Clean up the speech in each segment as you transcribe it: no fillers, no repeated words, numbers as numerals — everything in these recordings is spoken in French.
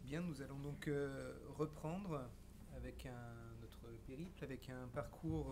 Bien, nous allons donc reprendre avec notre périple, avec un parcours,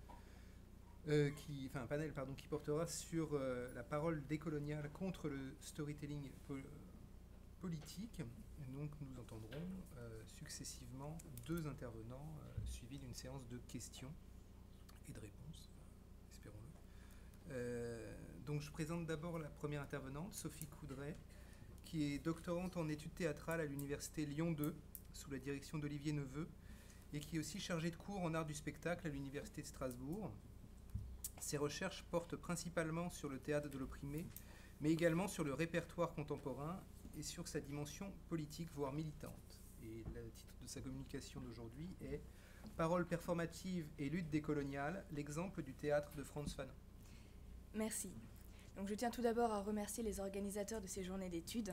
un panel pardon, qui portera sur la parole décoloniale contre le storytelling politique. Et donc nous entendrons successivement deux intervenants suivis d'une séance de questions et de réponses, espérons-le. Donc je présente d'abord la première intervenante, Sophie Coudray, qui est doctorante en études théâtrales à l'université Lyon 2, sous la direction d'Olivier Neveu, et qui est aussi chargée de cours en art du spectacle à l'université de Strasbourg. Ses recherches portent principalement sur le théâtre de l'opprimé, mais également sur le répertoire contemporain et sur sa dimension politique, voire militante. Et le titre de sa communication d'aujourd'hui est « Paroles performatives et lutte décoloniale, l'exemple du théâtre de Frantz Fanon ». Merci. Donc je tiens tout d'abord à remercier les organisateurs de ces journées d'études.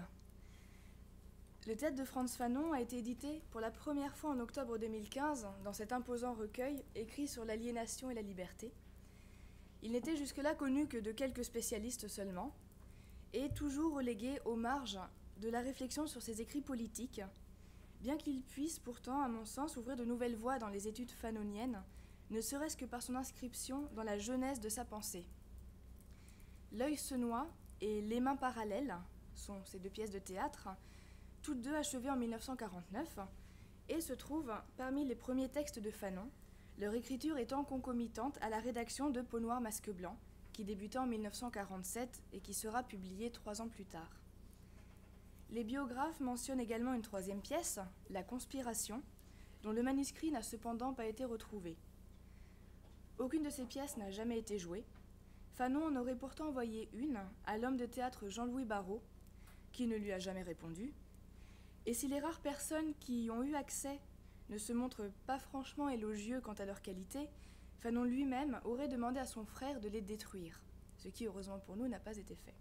Le théâtre de Frantz Fanon a été édité pour la première fois en octobre 2015 dans cet imposant recueil écrit sur l'aliénation et la liberté. Il n'était jusque-là connu que de quelques spécialistes seulement, et toujours relégué aux marges de la réflexion sur ses écrits politiques, bien qu'il puisse pourtant, à mon sens, ouvrir de nouvelles voies dans les études fanoniennes, ne serait-ce que par son inscription dans la genèse de sa pensée. L'œil se noie et Les mains parallèles sont ces deux pièces de théâtre, toutes deux achevées en 1949, et se trouvent parmi les premiers textes de Fanon, leur écriture étant concomitante à la rédaction de Peau noire, masque blanc, qui débuta en 1947 et qui sera publiée 3 ans plus tard. Les biographes mentionnent également une troisième pièce, La Conspiration, dont le manuscrit n'a cependant pas été retrouvé. Aucune de ces pièces n'a jamais été jouée. Fanon en aurait pourtant envoyé une à l'homme de théâtre Jean-Louis Barrault, qui ne lui a jamais répondu. Et si les rares personnes qui y ont eu accès ne se montrent pas franchement élogieux quant à leur qualité, Fanon lui-même aurait demandé à son frère de les détruire, ce qui, heureusement pour nous, n'a pas été fait.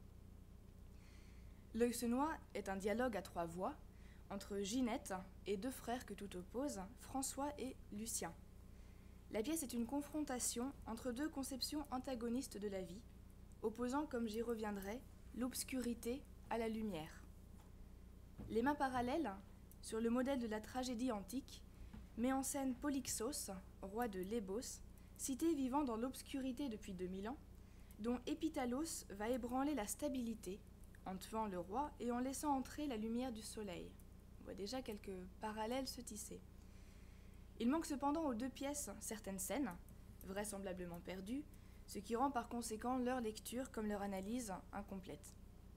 L'œil se noie est un dialogue à 3 voix entre Ginette et 2 frères que tout oppose, François et Lucien. La pièce est une confrontation entre 2 conceptions antagonistes de la vie, opposant, comme j'y reviendrai, l'obscurité à la lumière. Les mains parallèles, sur le modèle de la tragédie antique, met en scène Polyxos, roi de Lébos, cité vivant dans l'obscurité depuis 2000 ans, dont Épitalos va ébranler la stabilité, en tuant le roi et en laissant entrer la lumière du soleil. On voit déjà quelques parallèles se tisser. Il manque cependant aux 2 pièces certaines scènes, vraisemblablement perdues, ce qui rend par conséquent leur lecture comme leur analyse incomplète.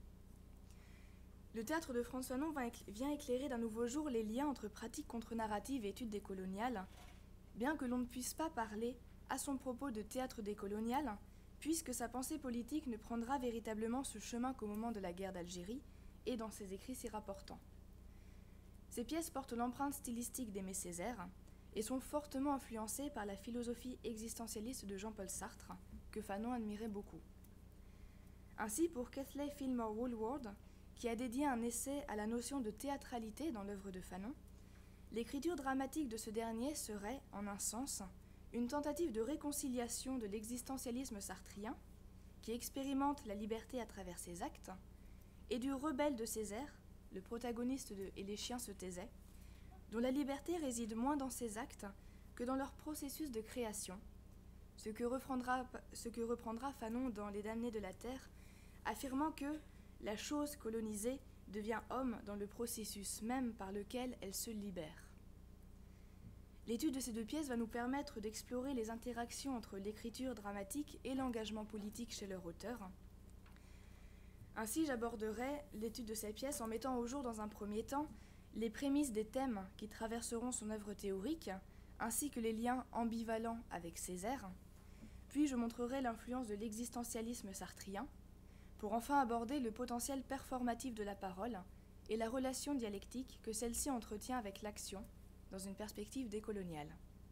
Le théâtre de Frantz Fanon vient éclairer d'un nouveau jour les liens entre pratique contre-narrative et études décoloniales, bien que l'on ne puisse pas parler à son propos de théâtre décolonial, puisque sa pensée politique ne prendra véritablement ce chemin qu'au moment de la guerre d'Algérie et dans ses écrits s'y rapportant. Ces pièces portent l'empreinte stylistique d'Aimé Césaire et sont fortement influencées par la philosophie existentialiste de Jean-Paul Sartre, que Fanon admirait beaucoup. Ainsi, pour Keithley Fillmore Woolward, qui a dédié un essai à la notion de théâtralité dans l'œuvre de Fanon, l'écriture dramatique de ce dernier serait, en un sens, une tentative de réconciliation de l'existentialisme sartrien, qui expérimente la liberté à travers ses actes, et du rebelle de Césaire, le protagoniste de Et les chiens se taisaient, dont la liberté réside moins dans ses actes que dans leur processus de création, ce que reprendra Fanon dans Les damnés de la terre, affirmant que la chose colonisée devient homme dans le processus même par lequel elle se libère. L'étude de ces 2 pièces va nous permettre d'explorer les interactions entre l'écriture dramatique et l'engagement politique chez leur auteur. Ainsi, j'aborderai l'étude de ces pièces en mettant au jour dans un premier temps les prémices des thèmes qui traverseront son œuvre théorique, ainsi que les liens ambivalents avec Césaire. Puis je montrerai l'influence de l'existentialisme sartrien, pour enfin aborder le potentiel performatif de la parole et la relation dialectique que celle-ci entretient avec l'action, dans une perspective décoloniale.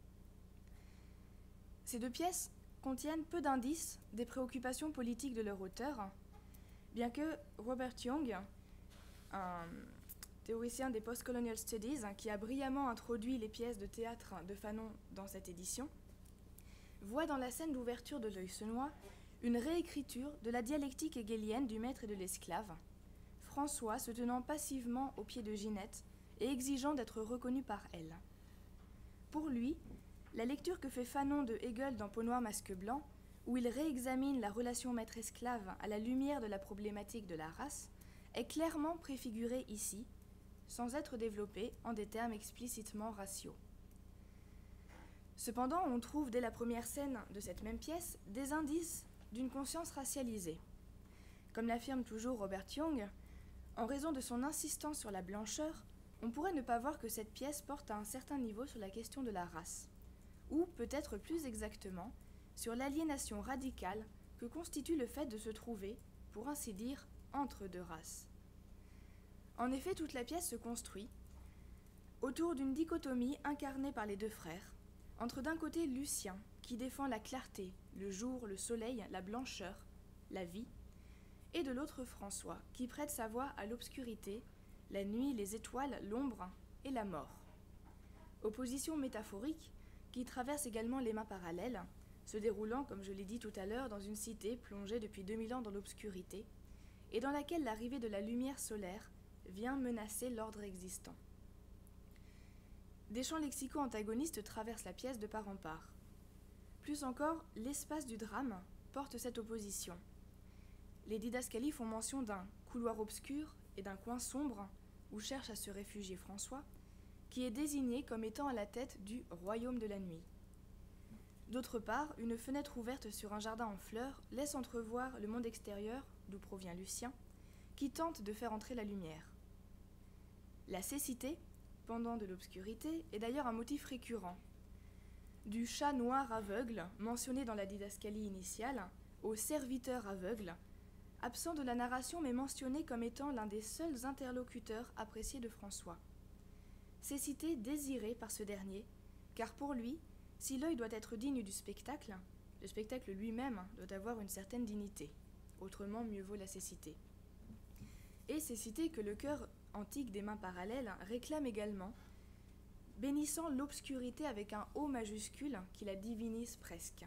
Ces 2 pièces contiennent peu d'indices des préoccupations politiques de leur auteur, bien que Robert Young, un théoricien des Postcolonial Studies, qui a brillamment introduit les pièces de théâtre de Fanon dans cette édition, voit dans la scène d'ouverture de L'œil se noie une réécriture de la dialectique hegélienne du maître et de l'esclave, François se tenant passivement aux pieds de Ginette et exigeant d'être reconnu par elle. Pour lui, la lecture que fait Fanon de Hegel dans Peau noire, masque blanc, où il réexamine la relation maître-esclave à la lumière de la problématique de la race, est clairement préfigurée ici, sans être développée en des termes explicitement raciaux. Cependant, on trouve dès la première scène de cette même pièce des indices d'une conscience racialisée. Comme l'affirme toujours Robert Young, en raison de son insistance sur la blancheur, on pourrait ne pas voir que cette pièce porte à un certain niveau sur la question de la race, ou peut-être plus exactement, sur l'aliénation radicale que constitue le fait de se trouver, pour ainsi dire, entre deux races. En effet, toute la pièce se construit autour d'une dichotomie incarnée par les deux frères, entre d'un côté Lucien, qui défend la clarté, le jour, le soleil, la blancheur, la vie, et de l'autre François, qui prête sa voix à l'obscurité, la nuit, les étoiles, l'ombre et la mort. Opposition métaphorique qui traverse également les mains parallèles, se déroulant, comme je l'ai dit tout à l'heure, dans une cité plongée depuis 2000 ans dans l'obscurité, et dans laquelle l'arrivée de la lumière solaire vient menacer l'ordre existant. Des champs lexicaux antagonistes traversent la pièce de part en part. Plus encore, l'espace du drame porte cette opposition. Les didascalies font mention d'un couloir obscur et d'un coin sombre où cherche à se réfugier François, qui est désigné comme étant à la tête du royaume de la nuit. D'autre part, une fenêtre ouverte sur un jardin en fleurs laisse entrevoir le monde extérieur, d'où provient Lucien, qui tente de faire entrer la lumière. La cécité, pendant de l'obscurité, est d'ailleurs un motif récurrent. Du chat noir aveugle, mentionné dans la didascalie initiale, au serviteur aveugle, absent de la narration mais mentionné comme étant l'un des seuls interlocuteurs appréciés de François. Cécité désirée par ce dernier, car pour lui, si l'œil doit être digne du spectacle, le spectacle lui-même doit avoir une certaine dignité. Autrement, mieux vaut la cécité. Et cécité que le chœur antique des mains parallèles réclame également, bénissant l'obscurité avec un O majuscule qui la divinise presque.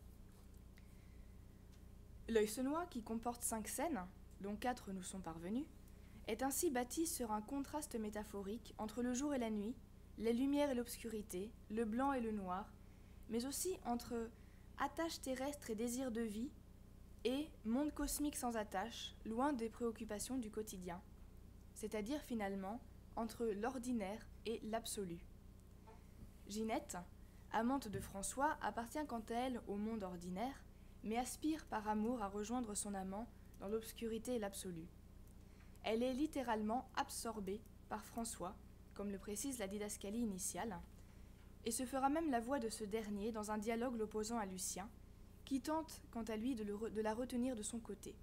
L'œil senois, qui comporte 5 scènes, dont 4 nous sont parvenues, est ainsi bâti sur un contraste métaphorique entre le jour et la nuit, la lumière et l'obscurité, le blanc et le noir, mais aussi entre attache terrestre et désir de vie et monde cosmique sans attache, loin des préoccupations du quotidien, c'est-à-dire finalement entre l'ordinaire et l'absolu. Ginette, amante de François, appartient quant à elle au monde ordinaire, mais aspire par amour à rejoindre son amant dans l'obscurité et l'absolu. Elle est littéralement absorbée par François, comme le précise la didascalie initiale, et se fera même la voix de ce dernier dans un dialogue l'opposant à Lucien, qui tente, quant à lui, de la retenir de son côté.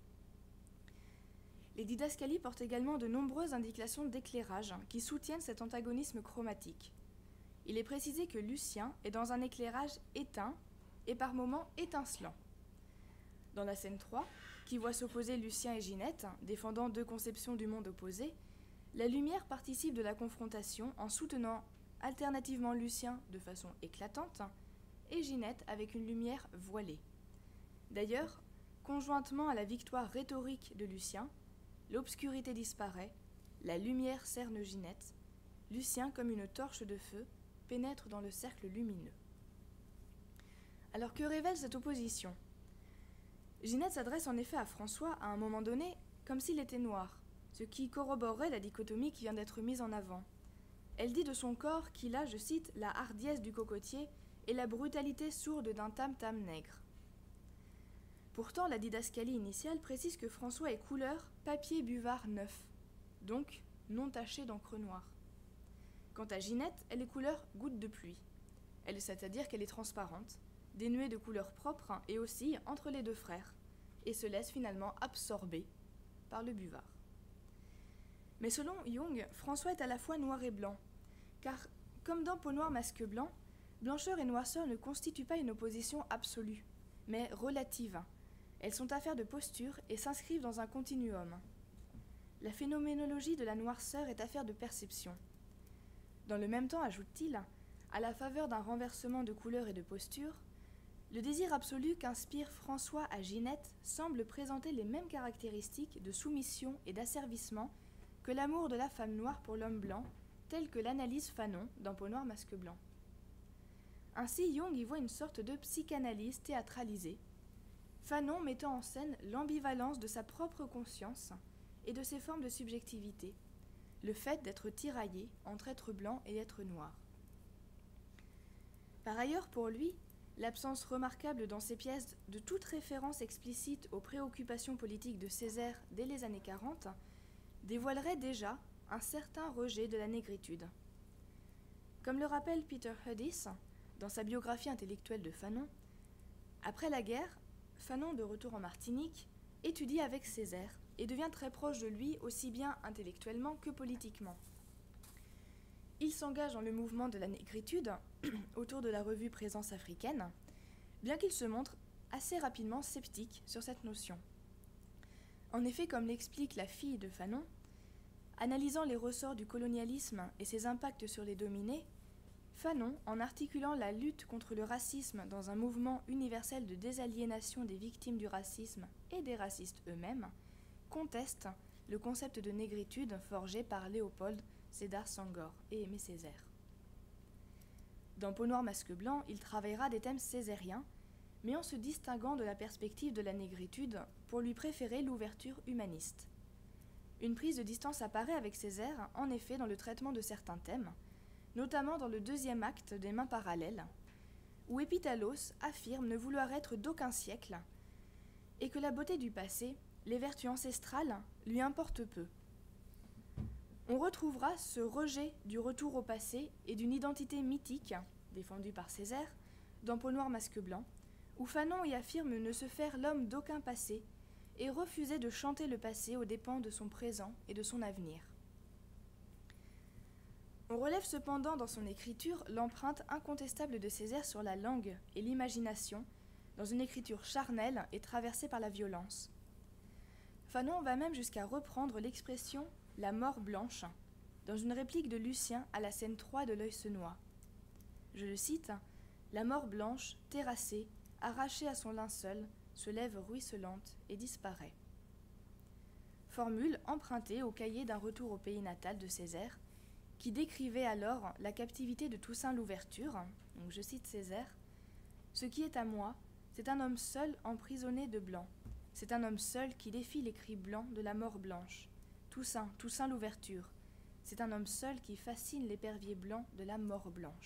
Les didascalies portent également de nombreuses indications d'éclairage qui soutiennent cet antagonisme chromatique. Il est précisé que Lucien est dans un éclairage éteint et par moments étincelant. Dans la scène 3, qui voit s'opposer Lucien et Ginette, défendant deux conceptions du monde opposées, la lumière participe de la confrontation en soutenant alternativement Lucien de façon éclatante et Ginette avec une lumière voilée. D'ailleurs, conjointement à la victoire rhétorique de Lucien, l'obscurité disparaît, la lumière cerne Ginette, Lucien, comme une torche de feu, pénètre dans le cercle lumineux. Alors que révèle cette opposition ? Ginette s'adresse en effet à François à un moment donné comme s'il était noir, ce qui corroborerait la dichotomie qui vient d'être mise en avant. Elle dit de son corps qu'il a, je cite, la hardiesse du cocotier et la brutalité sourde d'un tam-tam nègre. Pourtant, la didascalie initiale précise que François est couleur papier buvard neuf, donc non taché d'encre noire. Quant à Ginette, elle est couleur goutte de pluie. C'est-à-dire qu'elle est transparente, dénuée de couleur propre et oscille entre les deux frères, et se laisse finalement absorber par le buvard. Mais selon Jung, François est à la fois noir et blanc, car comme dans Peau noire, masque blanc, blancheur et noirceur ne constituent pas une opposition absolue, mais relative. Elles sont affaires de posture et s'inscrivent dans un continuum. La phénoménologie de la noirceur est affaire de perception. Dans le même temps, ajoute-t-il, à la faveur d'un renversement de couleur et de posture, le désir absolu qu'inspire François à Ginette semble présenter les mêmes caractéristiques de soumission et d'asservissement que l'amour de la femme noire pour l'homme blanc telle que l'analyse Fanon dans Peau noire, masque blanc. Ainsi, Jung y voit une sorte de psychanalyse théâtralisée, Fanon mettant en scène l'ambivalence de sa propre conscience et de ses formes de subjectivité, le fait d'être tiraillé entre être blanc et être noir. Par ailleurs, pour lui, l'absence remarquable dans ses pièces de toute référence explicite aux préoccupations politiques de Césaire dès les années 40 dévoilerait déjà un certain rejet de la négritude. Comme le rappelle Peter Hudis dans sa biographie intellectuelle de Fanon, après la guerre, Fanon, de retour en Martinique, étudie avec Césaire et devient très proche de lui aussi bien intellectuellement que politiquement. Il s'engage dans le mouvement de la négritude autour de la revue Présence africaine, bien qu'il se montre assez rapidement sceptique sur cette notion. En effet, comme l'explique la fille de Fanon, analysant les ressorts du colonialisme et ses impacts sur les dominés, Fanon, en articulant la lutte contre le racisme dans un mouvement universel de désaliénation des victimes du racisme et des racistes eux-mêmes, conteste le concept de négritude forgé par Léopold Sédar Senghor et Aimé Césaire. Dans Peau noire, masque blanc, il travaillera des thèmes césariens, mais en se distinguant de la perspective de la négritude pour lui préférer l'ouverture humaniste. Une prise de distance apparaît avec Césaire, en effet, dans le traitement de certains thèmes, notamment dans le deuxième acte des Mains parallèles, où Épitalos affirme ne vouloir être d'aucun siècle, et que la beauté du passé, les vertus ancestrales, lui importent peu. On retrouvera ce rejet du retour au passé et d'une identité mythique, défendue par Césaire, dans Peau noire, masque blanc, où Fanon y affirme ne se faire l'homme d'aucun passé et refuser de chanter le passé aux dépens de son présent et de son avenir. On relève cependant dans son écriture l'empreinte incontestable de Césaire sur la langue et l'imagination, dans une écriture charnelle et traversée par la violence. Fanon va même jusqu'à reprendre l'expression « la mort blanche » dans une réplique de Lucien à la scène 3 de L'Œil se noie. Je le cite, « La mort blanche, terrassée, arrachée à son linceul, se lève ruisselante et disparaît. » Formule empruntée au cahier d'un retour au pays natal de Césaire, qui décrivait alors la captivité de Toussaint Louverture. Donc je cite Césaire, « Ce qui est à moi, c'est un homme seul emprisonné de blanc. C'est un homme seul qui défie les cris blancs de la mort blanche. Toussaint, Toussaint Louverture. C'est un homme seul qui fascine l'épervier blanc de la mort blanche. »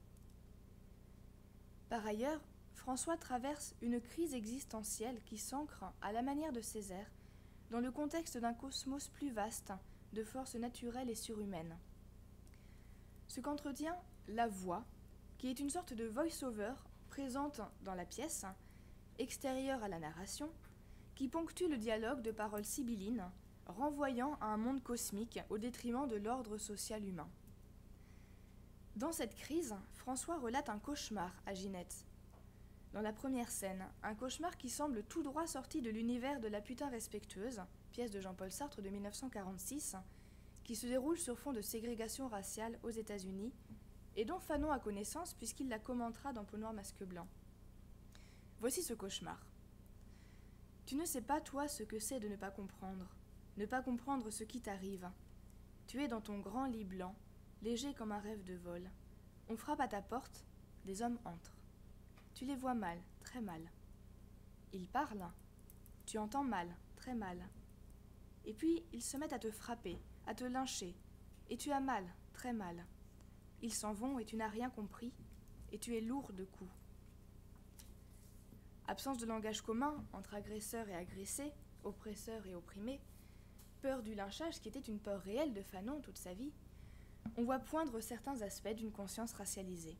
Par ailleurs, François traverse une crise existentielle qui s'ancre, à la manière de Césaire, dans le contexte d'un cosmos plus vaste, de forces naturelles et surhumaines. Ce qu'entretient la voix, qui est une sorte de voice-over présente dans la pièce, extérieure à la narration, qui ponctue le dialogue de paroles sibyllines, renvoyant à un monde cosmique au détriment de l'ordre social humain. Dans cette crise, François relate un cauchemar à Ginette. Dans la première scène, un cauchemar qui semble tout droit sorti de l'univers de La Putain respectueuse, pièce de Jean-Paul Sartre de 1946, qui se déroule sur fond de ségrégation raciale aux États-Unis, et dont Fanon a connaissance puisqu'il la commentera dans Peau noire, masque blanc. Voici ce cauchemar. Tu ne sais pas, toi, ce que c'est de ne pas comprendre ce qui t'arrive. Tu es dans ton grand lit blanc, léger comme un rêve de vol. On frappe à ta porte, des hommes entrent. Tu les vois mal, très mal. Ils parlent, tu entends mal, très mal. Et puis, ils se mettent à te frapper, à te lyncher, et tu as mal, très mal. Ils s'en vont et tu n'as rien compris, et tu es lourd de coups. Absence de langage commun entre agresseur et agressé, oppresseur et opprimé, peur du lynchage qui était une peur réelle de Fanon toute sa vie, on voit poindre certains aspects d'une conscience racialisée.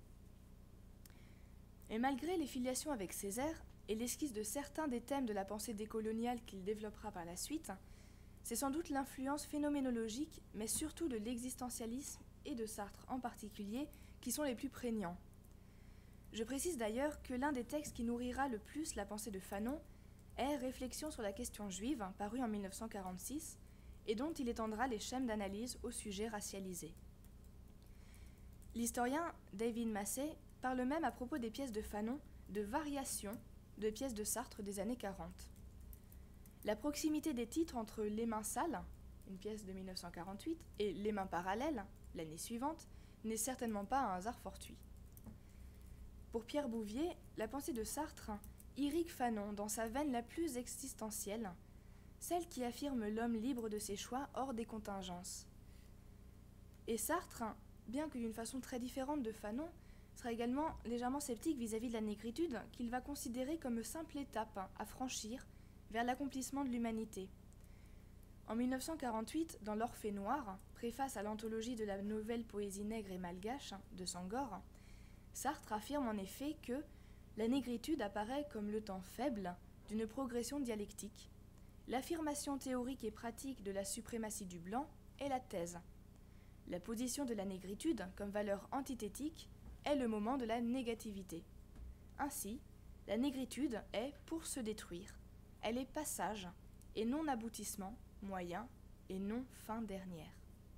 Et malgré les filiations avec Césaire et l'esquisse de certains des thèmes de la pensée décoloniale qu'il développera par la suite, c'est sans doute l'influence phénoménologique, mais surtout de l'existentialisme et de Sartre en particulier, qui sont les plus prégnants. Je précise d'ailleurs que l'un des textes qui nourrira le plus la pensée de Fanon est Réflexions sur la question juive, paru en 1946, et dont il étendra les schèmes d'analyse au sujet racialisé. L'historien David Massey parle même à propos des pièces de Fanon de variations de pièces de Sartre des années 40. La proximité des titres entre Les mains sales, une pièce de 1948, et Les mains parallèles, l'année suivante, n'est certainement pas un hasard fortuit. Pour Pierre Bouvier, la pensée de Sartre irrigue Fanon dans sa veine la plus existentielle, celle qui affirme l'homme libre de ses choix hors des contingences. Et Sartre, bien que d'une façon très différente de Fanon, sera également légèrement sceptique vis-à-vis de la négritude qu'il va considérer comme simple étape à franchir vers l'accomplissement de l'humanité. En 1948, dans L'Orphée noir, préface à l'anthologie de la nouvelle poésie nègre et malgache de Senghor, Sartre affirme en effet que la négritude apparaît comme le temps faible d'une progression dialectique. L'affirmation théorique et pratique de la suprématie du blanc est la thèse. La position de la négritude comme valeur antithétique est le moment de la négativité. Ainsi, la négritude est pour se détruire. Elle est passage et non aboutissement, moyen et non fin dernière.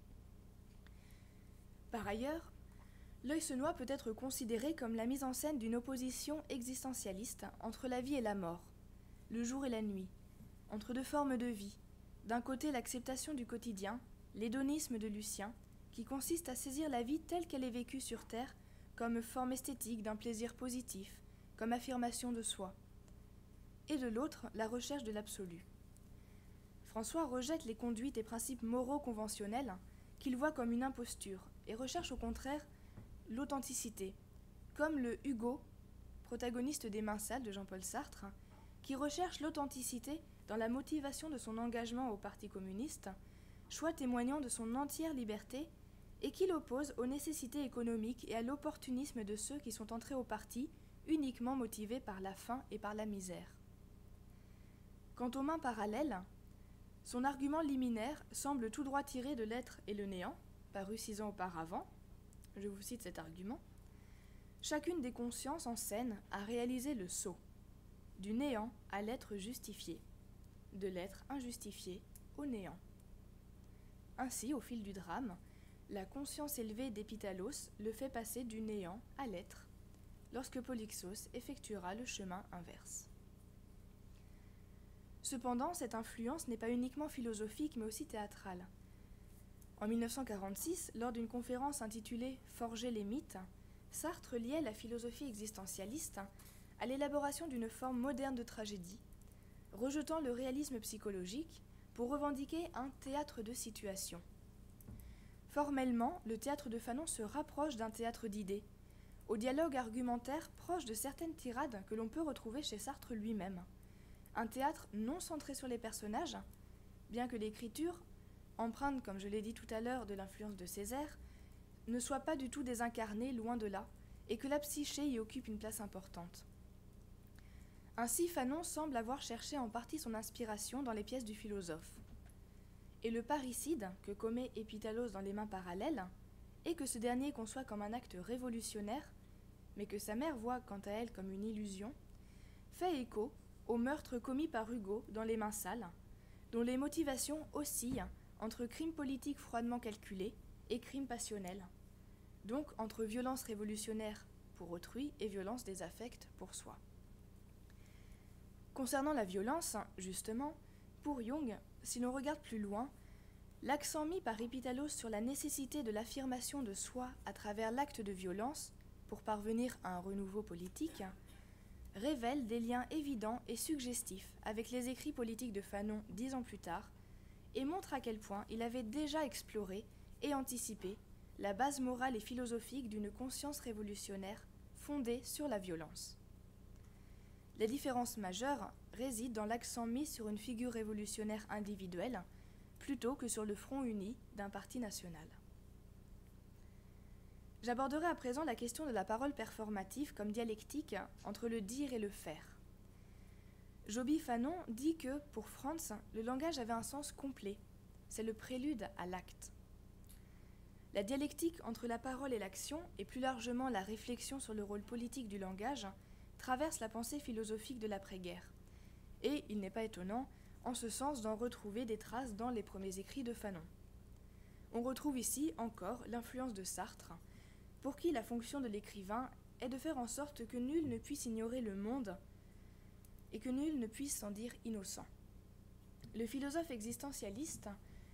Par ailleurs, L'œil se noie peut être considéré comme la mise en scène d'une opposition existentialiste entre la vie et la mort, le jour et la nuit, entre deux formes de vie. D'un côté, l'acceptation du quotidien, l'hédonisme de Lucien, qui consiste à saisir la vie telle qu'elle est vécue sur Terre comme forme esthétique d'un plaisir positif, comme affirmation de soi. Et de l'autre, la recherche de l'absolu. François rejette les conduites et principes moraux conventionnels qu'il voit comme une imposture et recherche au contraire l'authenticité, comme le Hugo, protagoniste des Mains sales de Jean-Paul Sartre, qui recherche l'authenticité dans la motivation de son engagement au Parti communiste, choix témoignant de son entière liberté et qui l'oppose aux nécessités économiques et à l'opportunisme de ceux qui sont entrés au parti uniquement motivés par la faim et par la misère. Quant aux mains parallèles, son argument liminaire semble tout droit tiré de L'être et le néant, paru 6 ans auparavant. Je vous cite cet argument. Chacune des consciences en scène a réalisé le saut, du néant à l'être justifié, de l'être injustifié au néant. Ainsi, au fil du drame, la conscience élevée d'Épitalos le fait passer du néant à l'être, lorsque Polyxos effectuera le chemin inverse. Cependant, cette influence n'est pas uniquement philosophique, mais aussi théâtrale. En 1946, lors d'une conférence intitulée « Forger les mythes », Sartre liait la philosophie existentialiste à l'élaboration d'une forme moderne de tragédie, rejetant le réalisme psychologique pour revendiquer un théâtre de situation. Formellement, le théâtre de Fanon se rapproche d'un théâtre d'idées, au dialogue argumentaire proche de certaines tirades que l'on peut retrouver chez Sartre lui-même. Un théâtre non centré sur les personnages, bien que l'écriture, empreinte, comme je l'ai dit tout à l'heure, de l'influence de Césaire, ne soit pas du tout désincarnée, loin de là, et que la psyché y occupe une place importante. Ainsi, Fanon semble avoir cherché en partie son inspiration dans les pièces du philosophe. Et le parricide que commet Épitalos dans Les Mains parallèles, et que ce dernier conçoit comme un acte révolutionnaire, mais que sa mère voit quant à elle comme une illusion, fait écho au meurtre commis par Hugo dans Les Mains sales, dont les motivations oscillent entre crimes politiques froidement calculés et crimes passionnels, donc entre violence révolutionnaire pour autrui et violence des affects pour soi. Concernant la violence, justement, pour Jung, si l'on regarde plus loin, l'accent mis par Épitalos sur la nécessité de l'affirmation de soi à travers l'acte de violence pour parvenir à un renouveau politique révèle des liens évidents et suggestifs avec les écrits politiques de Fanon 10 ans plus tard, et montre à quel point il avait déjà exploré et anticipé la base morale et philosophique d'une conscience révolutionnaire fondée sur la violence. La différence majeure réside dans l'accent mis sur une figure révolutionnaire individuelle plutôt que sur le front uni d'un parti national. J'aborderai à présent la question de la parole performative comme dialectique entre le dire et le faire. Joby Fanon dit que, pour Franz, le langage avait un sens complet. C'est le prélude à l'acte. La dialectique entre la parole et l'action, et plus largement la réflexion sur le rôle politique du langage, traverse la pensée philosophique de l'après-guerre. Et, il n'est pas étonnant, en ce sens d'en retrouver des traces dans les premiers écrits de Fanon. On retrouve ici encore l'influence de Sartre, pour qui la fonction de l'écrivain est de faire en sorte que nul ne puisse ignorer le monde et que nul ne puisse s'en dire innocent. Le philosophe existentialiste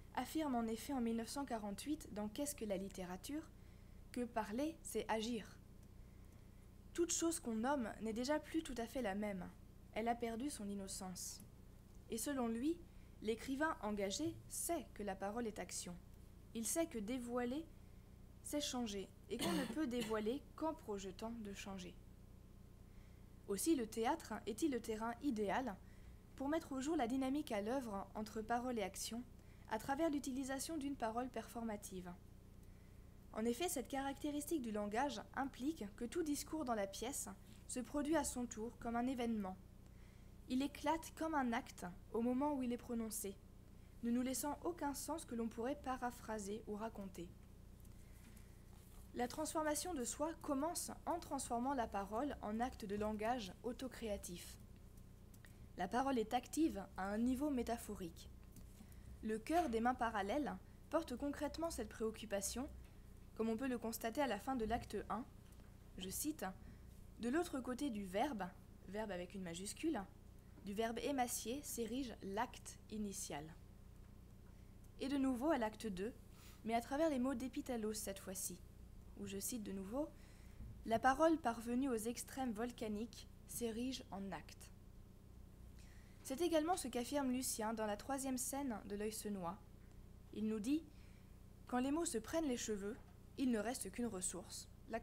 affirme en effet en 1948 dans Qu'est-ce que la littérature que parler, c'est agir. Toute chose qu'on nomme n'est déjà plus tout à fait la même. Elle a perdu son innocence. Et selon lui, l'écrivain engagé sait que la parole est action. Il sait que dévoiler, c'est changer, et qu'on ne peut dévoiler qu'en projetant de changer. Aussi, le théâtre est-il le terrain idéal pour mettre au jour la dynamique à l'œuvre entre parole et action, à travers l'utilisation d'une parole performative. En effet, cette caractéristique du langage implique que tout discours dans la pièce se produit à son tour comme un événement. Il éclate comme un acte au moment où il est prononcé, ne nous laissant aucun sens que l'on pourrait paraphraser ou raconter. La transformation de soi commence en transformant la parole en acte de langage autocréatif. La parole est active à un niveau métaphorique. Le cœur des mains parallèles porte concrètement cette préoccupation, comme on peut le constater à la fin de l'acte 1, je cite, « De l'autre côté du verbe avec une majuscule, du verbe émacié s'érige l'acte initial. » Et de nouveau à l'acte 2, mais à travers les mots d'Épitalos cette fois-ci, où je cite de nouveau, « La parole parvenue aux extrêmes volcaniques s'érige en acte. » C'est également ce qu'affirme Lucien dans la 3e scène de L'Œil se noie. Il nous dit « Quand les mots se prennent les cheveux, il ne reste qu'une ressource, l'action. »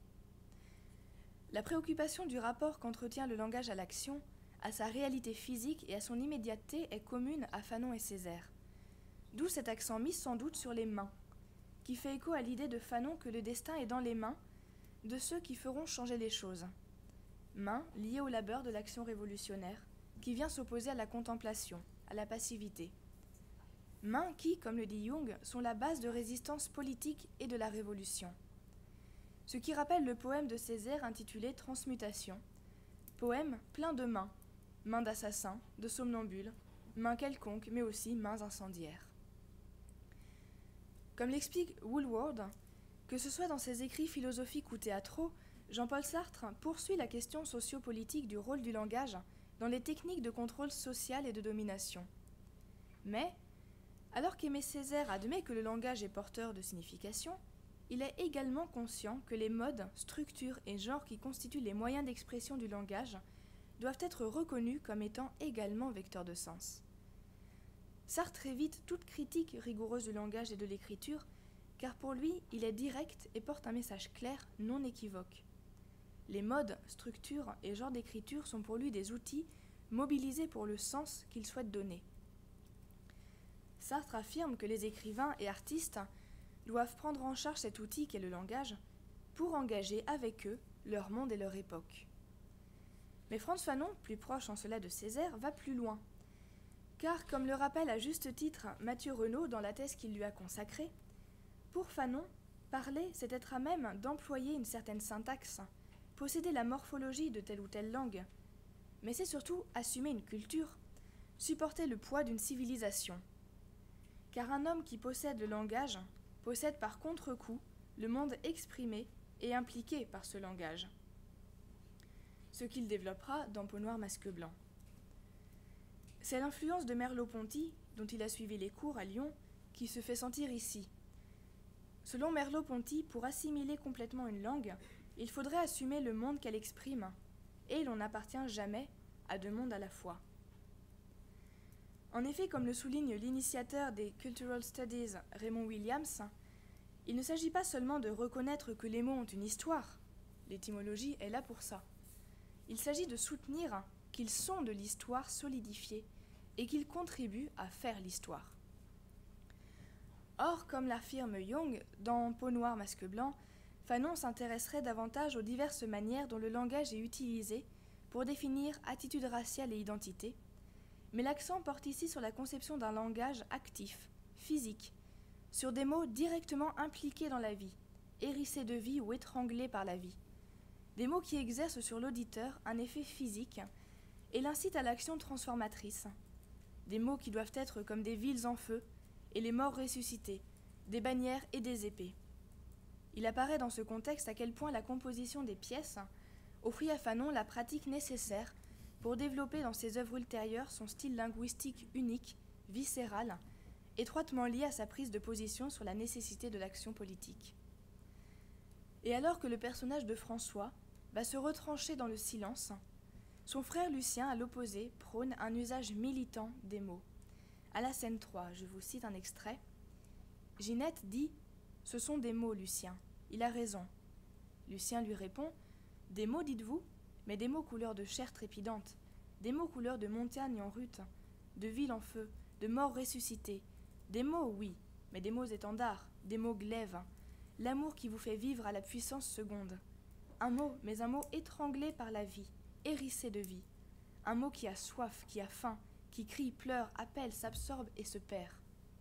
La préoccupation du rapport qu'entretient le langage à l'action, à sa réalité physique et à son immédiateté est commune à Fanon et Césaire. D'où cet accent mis sans doute sur les mains, qui fait écho à l'idée de Fanon que le destin est dans les mains de ceux qui feront changer les choses. Mains liées au labeur de l'action révolutionnaire, qui vient s'opposer à la contemplation, à la passivité. Mains qui, comme le dit Jung, sont la base de résistance politique et de la révolution. Ce qui rappelle le poème de Césaire intitulé Transmutation, poème plein de mains, mains d'assassins, de somnambules, mains quelconques, mais aussi mains incendiaires. Comme l'explique Woolward, que ce soit dans ses écrits philosophiques ou théâtraux, Jean-Paul Sartre poursuit la question sociopolitique du rôle du langage dans les techniques de contrôle social et de domination. Mais, alors qu'Aimé Césaire admet que le langage est porteur de signification, il est également conscient que les modes, structures et genres qui constituent les moyens d'expression du langage doivent être reconnus comme étant également vecteurs de sens. Sartre évite toute critique rigoureuse du langage et de l'écriture, car pour lui, il est direct et porte un message clair, non équivoque. Les modes, structures et genres d'écriture sont pour lui des outils mobilisés pour le sens qu'il souhaite donner. Sartre affirme que les écrivains et artistes doivent prendre en charge cet outil qu'est le langage pour engager avec eux leur monde et leur époque. Mais Frantz Fanon, plus proche en cela de Césaire, va plus loin. Car, comme le rappelle à juste titre Mathieu Renaud dans la thèse qu'il lui a consacrée, pour Fanon, parler, c'est être à même d'employer une certaine syntaxe, posséder la morphologie de telle ou telle langue, mais c'est surtout assumer une culture, supporter le poids d'une civilisation. Car un homme qui possède le langage possède par contre-coup le monde exprimé et impliqué par ce langage. Ce qu'il développera dans Peau noire, masque blanc. C'est l'influence de Merleau-Ponty, dont il a suivi les cours à Lyon, qui se fait sentir ici. Selon Merleau-Ponty, pour assimiler complètement une langue, il faudrait assumer le monde qu'elle exprime, et l'on n'appartient jamais à deux mondes à la fois. En effet, comme le souligne l'initiateur des Cultural Studies, Raymond Williams, il ne s'agit pas seulement de reconnaître que les mots ont une histoire, l'étymologie est là pour ça. Il s'agit de soutenir qu'ils sont de l'histoire solidifiée et qu'ils contribuent à faire l'histoire. Or, comme l'affirme Jung dans Peau noire, masque blanc, Fanon s'intéresserait davantage aux diverses manières dont le langage est utilisé pour définir attitude raciale et identité, mais l'accent porte ici sur la conception d'un langage actif, physique, sur des mots directement impliqués dans la vie, hérissés de vie ou étranglés par la vie, des mots qui exercent sur l'auditeur un effet physique et l'incitent à l'action transformatrice, des mots qui doivent être comme des villes en feu et les morts ressuscités, des bannières et des épées. Il apparaît dans ce contexte à quel point la composition des pièces offrit à Fanon la pratique nécessaire pour développer dans ses œuvres ultérieures son style linguistique unique, viscéral, étroitement lié à sa prise de position sur la nécessité de l'action politique. Et alors que le personnage de François va se retrancher dans le silence, son frère Lucien, à l'opposé, prône un usage militant des mots. À la scène 3, je vous cite un extrait. Ginette dit « Ce sont des mots, Lucien. Il a raison. » Lucien lui répond « Des mots, dites-vous ? Mais des mots couleur de chair trépidante, des mots couleur de montagne en rute, de ville en feu, de mort ressuscitée. Des mots, oui, mais des mots étendards, des mots glaives. L'amour qui vous fait vivre à la puissance seconde. Un mot, mais un mot étranglé par la vie, hérissé de vie. Un mot qui a soif, qui a faim, qui crie, pleure, appelle, s'absorbe et se perd.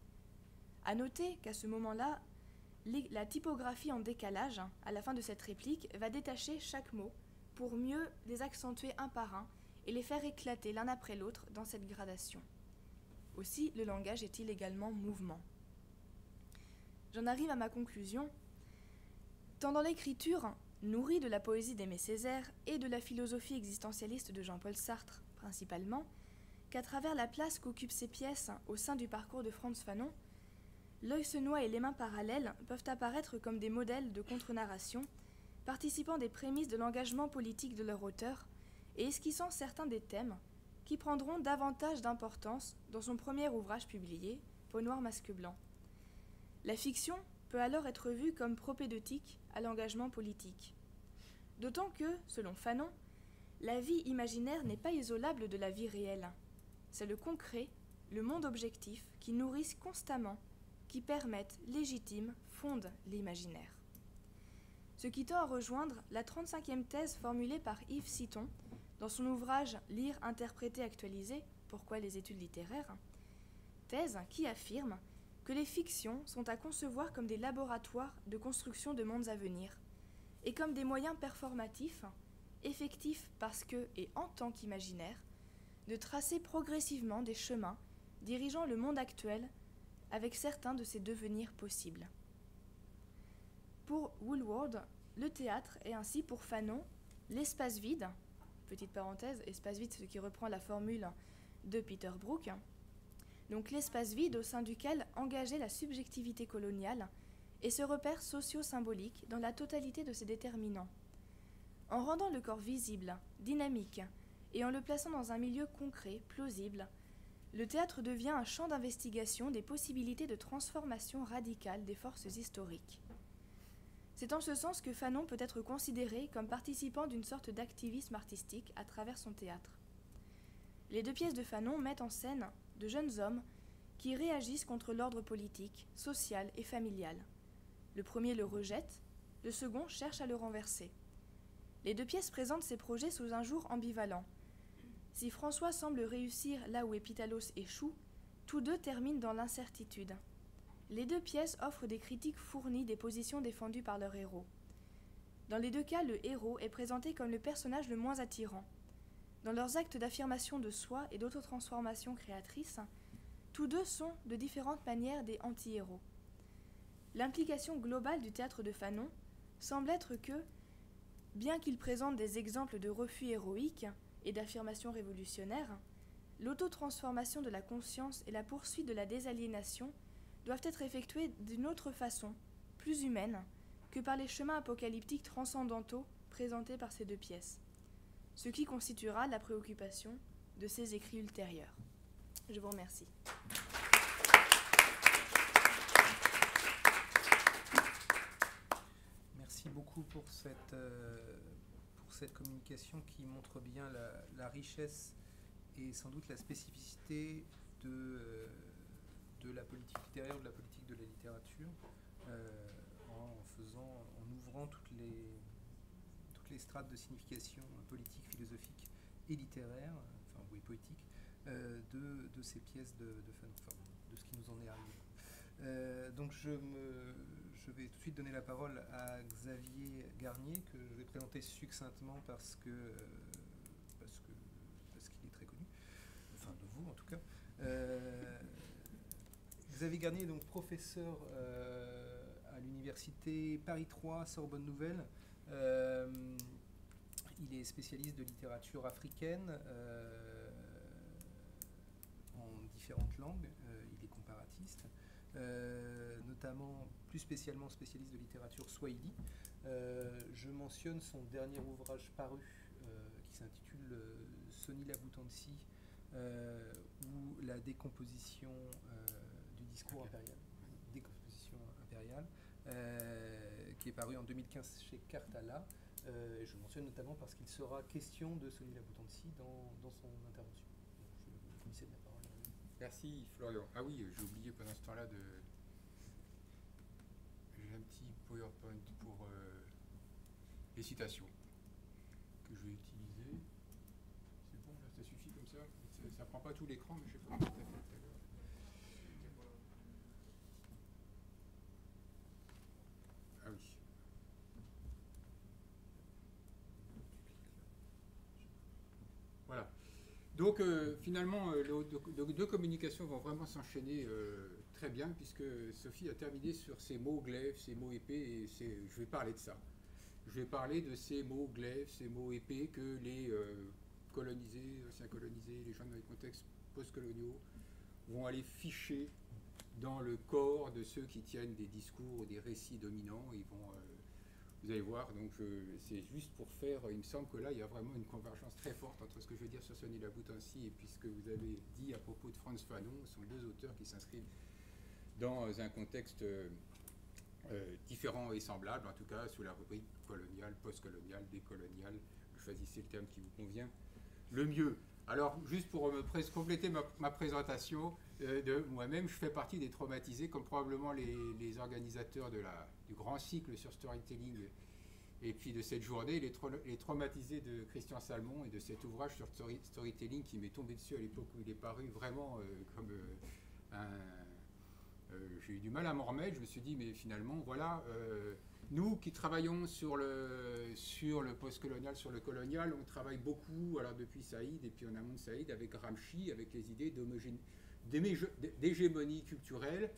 À noter qu'à ce moment-là, la typographie en décalage, à la fin de cette réplique, va détacher chaque mot pour mieux les accentuer un par un et les faire éclater l'un après l'autre dans cette gradation. Aussi, le langage est-il également mouvement. J'en arrive à ma conclusion. Tant dans l'écriture, nourrie de la poésie d'Aimé Césaire et de la philosophie existentialiste de Jean-Paul Sartre principalement, qu'à travers la place qu'occupent ces pièces au sein du parcours de Frantz Fanon, l'œil se noie et les mains parallèles peuvent apparaître comme des modèles de contre-narration, participant des prémices de l'engagement politique de leur auteur et esquissant certains des thèmes qui prendront davantage d'importance dans son premier ouvrage publié, Peau noire, masque blanc. La fiction peut alors être vue comme propédeutique à l'engagement politique. D'autant que, selon Fanon, la vie imaginaire n'est pas isolable de la vie réelle. C'est le concret, le monde objectif qui nourrissent constamment, qui permettent, légitiment, fondent l'imaginaire. Ce qui tend à rejoindre la 35e thèse formulée par Yves Citon dans son ouvrage « Lire, interpréter, actualiser. Pourquoi les études littéraires ?» thèse qui affirme que les fictions sont à concevoir comme des laboratoires de construction de mondes à venir et comme des moyens performatifs, effectifs parce que, et en tant qu'imaginaires, de tracer progressivement des chemins dirigeant le monde actuel avec certains de ses devenirs possibles. Pour Woolward, le théâtre est ainsi pour Fanon l'espace vide, petite parenthèse, espace vide, ce qui reprend la formule de Peter Brook, donc l'espace vide au sein duquel engager la subjectivité coloniale et ce repère socio-symbolique dans la totalité de ses déterminants. En rendant le corps visible, dynamique, et en le plaçant dans un milieu concret, plausible, le théâtre devient un champ d'investigation des possibilités de transformation radicale des forces historiques. C'est en ce sens que Fanon peut être considéré comme participant d'une sorte d'activisme artistique à travers son théâtre. Les deux pièces de Fanon mettent en scène de jeunes hommes qui réagissent contre l'ordre politique, social et familial. Le premier le rejette, le second cherche à le renverser. Les deux pièces présentent ces projets sous un jour ambivalent. Si François semble réussir là où Épitalos échoue, tous deux terminent dans l'incertitude. Les deux pièces offrent des critiques fournies des positions défendues par leur héros. Dans les deux cas, le héros est présenté comme le personnage le moins attirant. Dans leurs actes d'affirmation de soi et d'autotransformation créatrice, tous deux sont, de différentes manières, des anti-héros. L'implication globale du théâtre de Fanon semble être que, bien qu'il présente des exemples de refus héroïques et d'affirmations révolutionnaires, l'autotransformation de la conscience et la poursuite de la désaliénation doivent être effectuées d'une autre façon, plus humaine, que par les chemins apocalyptiques transcendantaux présentés par ces deux pièces, ce qui constituera la préoccupation de ses écrits ultérieurs. Je vous remercie. Merci beaucoup pour cette communication qui montre bien la richesse et sans doute la spécificité de la politique littéraire, de la politique de la littérature, en ouvrant toutes les strates de signification politique, philosophique et littéraire, oui, poétique, de ces pièces de Fanon, de ce qui nous en est arrivé. Donc je vais tout de suite donner la parole à Xavier Garnier, que je vais présenter succinctement parce qu'il est très connu, enfin de vous en tout cas. Xavier Garnier est donc professeur à l'université Paris 3, Sorbonne Nouvelle. Il est spécialiste de littérature africaine en différentes langues. Il est comparatiste, notamment, plus spécialement spécialiste de littérature swahili. Je mentionne son dernier ouvrage paru qui s'intitule Soni Labutansi, ou la décomposition du discours impérial. Décomposition impériale, qui est paru en 2015 chez Karthala. Je mentionne notamment parce qu'il sera question de Soni Labutansi dans son intervention. Je vous cède la parole. Merci Florian. Ah oui, j'ai oublié pendant ce temps-là de... J'ai un petit PowerPoint pour les citations que je vais utiliser. C'est bon, là, ça suffit comme ça. Ça prend pas tout l'écran, mais je sais pas comment ça fait tout à l'heure. Ah oui. Voilà. Donc finalement, les deux communications vont vraiment s'enchaîner très bien, puisque Sophie a terminé sur ces mots glaives, ces mots épais, et je vais parler de ça. Je vais parler de ces mots glaives, ces mots épais que les colonisés, anciens colonisés, les gens dans les contextes postcoloniaux vont aller ficher dans le corps de ceux qui tiennent des discours ou des récits dominants. Ils vont, vous allez voir, donc c'est juste pour faire, il me semble que là, il y a vraiment une convergence très forte entre ce que je veux dire sur Soni Labutansi et puis ce que vous avez dit à propos de Frantz Fanon. Ce sont deux auteurs qui s'inscrivent dans un contexte différent et semblable, en tout cas sous la rubrique coloniale, postcoloniale, décoloniale. Choisissez le terme qui vous convient le mieux. Alors, juste pour compléter ma présentation de moi-même, je fais partie des traumatisés, comme probablement les organisateurs du grand cycle sur storytelling et puis de cette journée, les traumatisés de Christian Salmon et de cet ouvrage sur storytelling qui m'est tombé dessus à l'époque où il est paru, vraiment comme j'ai eu du mal à m'en remettre. Je me suis dit, mais finalement, voilà, nous qui travaillons sur le postcolonial, sur le colonial, on travaille beaucoup, alors depuis Saïd et puis en amont de Saïd, avec Gramsci, avec les idées d'hégémonie culturelle.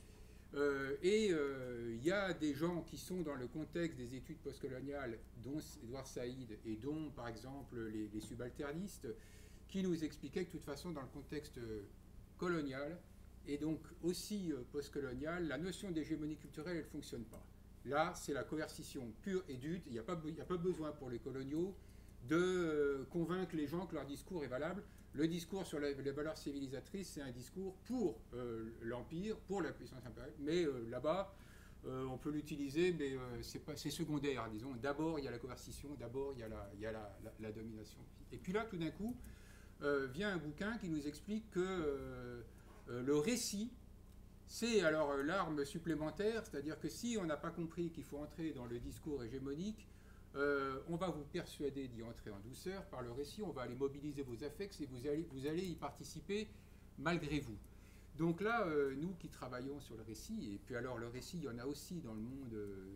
Il y a des gens qui sont dans le contexte des études postcoloniales, dont Édouard Saïd et dont, par exemple, les subalternistes, qui nous expliquaient que de toute façon, dans le contexte colonial, et donc aussi postcolonial, la notion d'hégémonie culturelle, elle ne fonctionne pas. Là, c'est la coercition pure et dure. Il n'y a pas besoin pour les coloniaux de convaincre les gens que leur discours est valable. Le discours sur les valeurs civilisatrices, c'est un discours pour l'Empire, pour la puissance impériale. Mais là-bas, on peut l'utiliser, mais c'est secondaire, disons. D'abord, il y a la coercition, d'abord, il y a la domination. Et puis là, tout d'un coup, vient un bouquin qui nous explique que le récit, c'est alors l'arme supplémentaire, c'est-à-dire que si on n'a pas compris qu'il faut entrer dans le discours hégémonique, on va vous persuader d'y entrer en douceur par le récit, on va aller mobiliser vos affects et vous allez y participer malgré vous. Donc là, nous qui travaillons sur le récit, et puis alors le récit, il y en a aussi dans le monde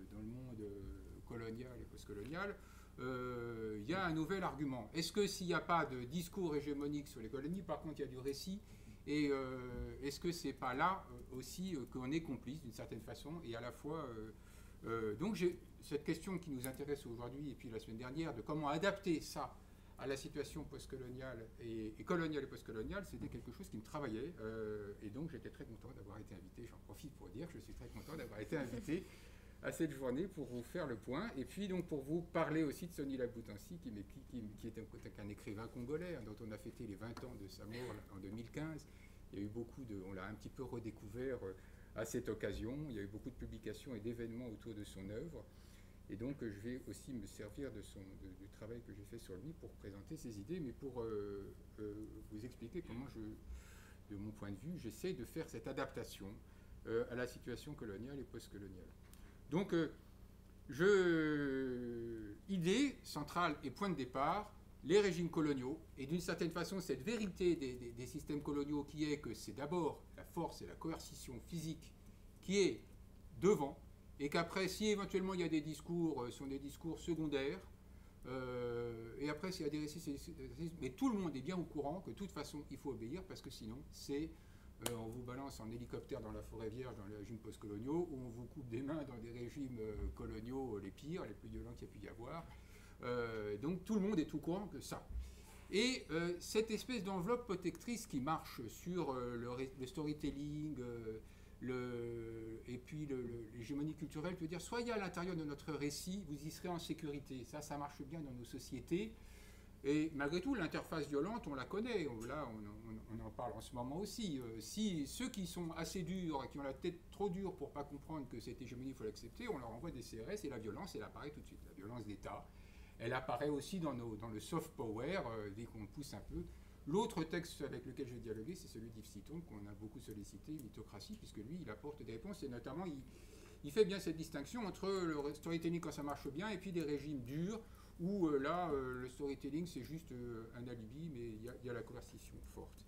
colonial et postcolonial, il y a un nouvel argument. Est-ce que s'il n'y a pas de discours hégémonique sur les colonies, par contre il y a du récit, et est-ce que c'est pas là aussi qu'on est complice d'une certaine façon, et à la fois... donc j'ai cette question qui nous intéresse aujourd'hui, et puis la semaine dernière, de comment adapter ça à la situation postcoloniale et coloniale et postcoloniale, c'était quelque chose qui me travaillait, et donc j'étais très content d'avoir été invité. J'en profite pour dire que je suis très content d'avoir été invité à cette journée pour vous faire le point, et puis donc pour vous parler aussi de Soni Labutansi, qui est un écrivain congolais, hein, dont on a fêté les 20 ans de sa mort en 2015. Il y a eu on l'a un petit peu redécouvert à cette occasion. Il y a eu beaucoup de publications et d'événements autour de son œuvre. Et donc, je vais aussi me servir du travail que j'ai fait sur lui pour présenter ses idées, mais pour vous expliquer comment de mon point de vue, j'essaie de faire cette adaptation à la situation coloniale et postcoloniale. Donc, idée centrale et point de départ, les régimes coloniaux, et d'une certaine façon, cette vérité des systèmes coloniaux qui est que c'est d'abord la force et la coercition physique qui est devant, et qu'après, si éventuellement il y a des discours, sont des discours secondaires, et après, s'il y a des récits, mais tout le monde est bien au courant que de toute façon, il faut obéir, parce que sinon, on vous balance en hélicoptère dans la forêt vierge, dans les régimes postcoloniaux, ou on vous coupe des mains dans des régimes coloniaux les pires, les plus violents qu'il y a pu y avoir. Donc tout le monde est au courant que ça. Et cette espèce d'enveloppe protectrice qui marche sur le storytelling, et puis l'hégémonie culturelle, peut dire soyez à l'intérieur de notre récit, vous y serez en sécurité. Ça marche bien dans nos sociétés. Et malgré tout, l'interface violente, on la connaît. Là, on en parle en ce moment aussi. Si ceux qui sont assez durs et qui ont la tête trop dure pour ne pas comprendre que cette hégémonie, il faut l'accepter, on leur envoie des CRS et la violence, elle apparaît tout de suite. La violence d'État, elle apparaît aussi dans le soft power, dès qu'on pousse un peu. L'autre texte avec lequel je vais dialoguer, c'est celui d'Yves Citon, qu'on a beaucoup sollicité, Mythocratie, puisque lui, il apporte des réponses, et notamment, il fait bien cette distinction entre le storytelling quand ça marche bien, et puis des régimes durs, où là, le storytelling, c'est juste un alibi, mais il y a la coercition forte.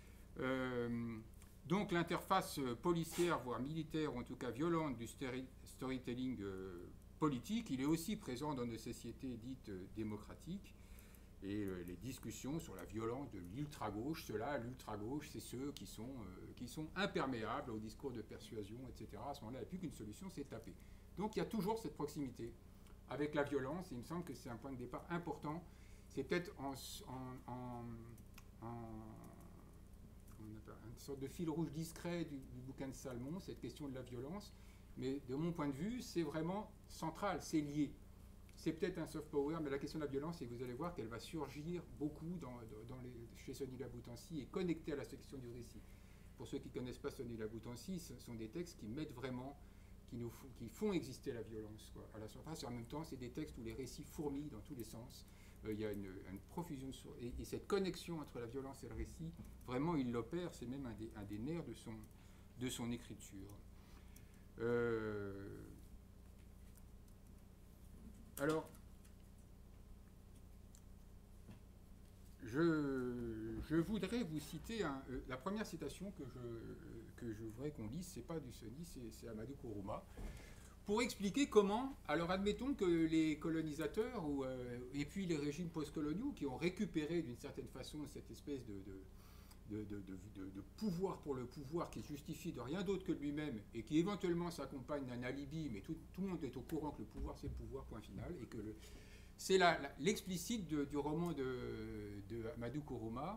Donc l'interface policière, voire militaire, ou en tout cas violente du storytelling politique, il est aussi présent dans nos sociétés dites démocratiques. Et les discussions sur la violence de l'ultra-gauche, l'ultra-gauche, c'est ceux qui sont imperméables au discours de persuasion, etc. À ce moment-là, il n'y a plus qu'une solution, c'est taper. Donc il y a toujours cette proximité avec la violence, et il me semble que c'est un point de départ important. C'est peut-être une sorte de fil rouge discret du bouquin de Salmon, cette question de la violence, mais de mon point de vue, c'est vraiment central, c'est lié. C'est peut-être un soft power, mais la question de la violence, et vous allez voir qu'elle va surgir beaucoup chez Sonny Laboutancy et connectée à la section du récit. Pour ceux qui ne connaissent pas Sonny Laboutancy, ce sont des textes qui mettent vraiment, qui font exister la violence à la surface, et en même temps, c'est des textes où les récits fourmillent dans tous les sens. Il y a une profusion et cette connexion entre la violence et le récit, vraiment, il l'opère, c'est même un des nerfs de son écriture. Alors, je voudrais vous citer la première citation que je voudrais qu'on lise, c'est pas du Sonny, c'est Amadou Kourouma, pour expliquer comment, alors admettons que les colonisateurs et puis les régimes postcoloniaux qui ont récupéré d'une certaine façon cette espèce de pouvoir pour le pouvoir qui se justifie de rien d'autre que de lui-même et qui éventuellement s'accompagne d'un alibi, mais tout le monde est au courant que le pouvoir c'est le pouvoir, point final, et que c'est l'explicite du roman de Amadou Kourouma,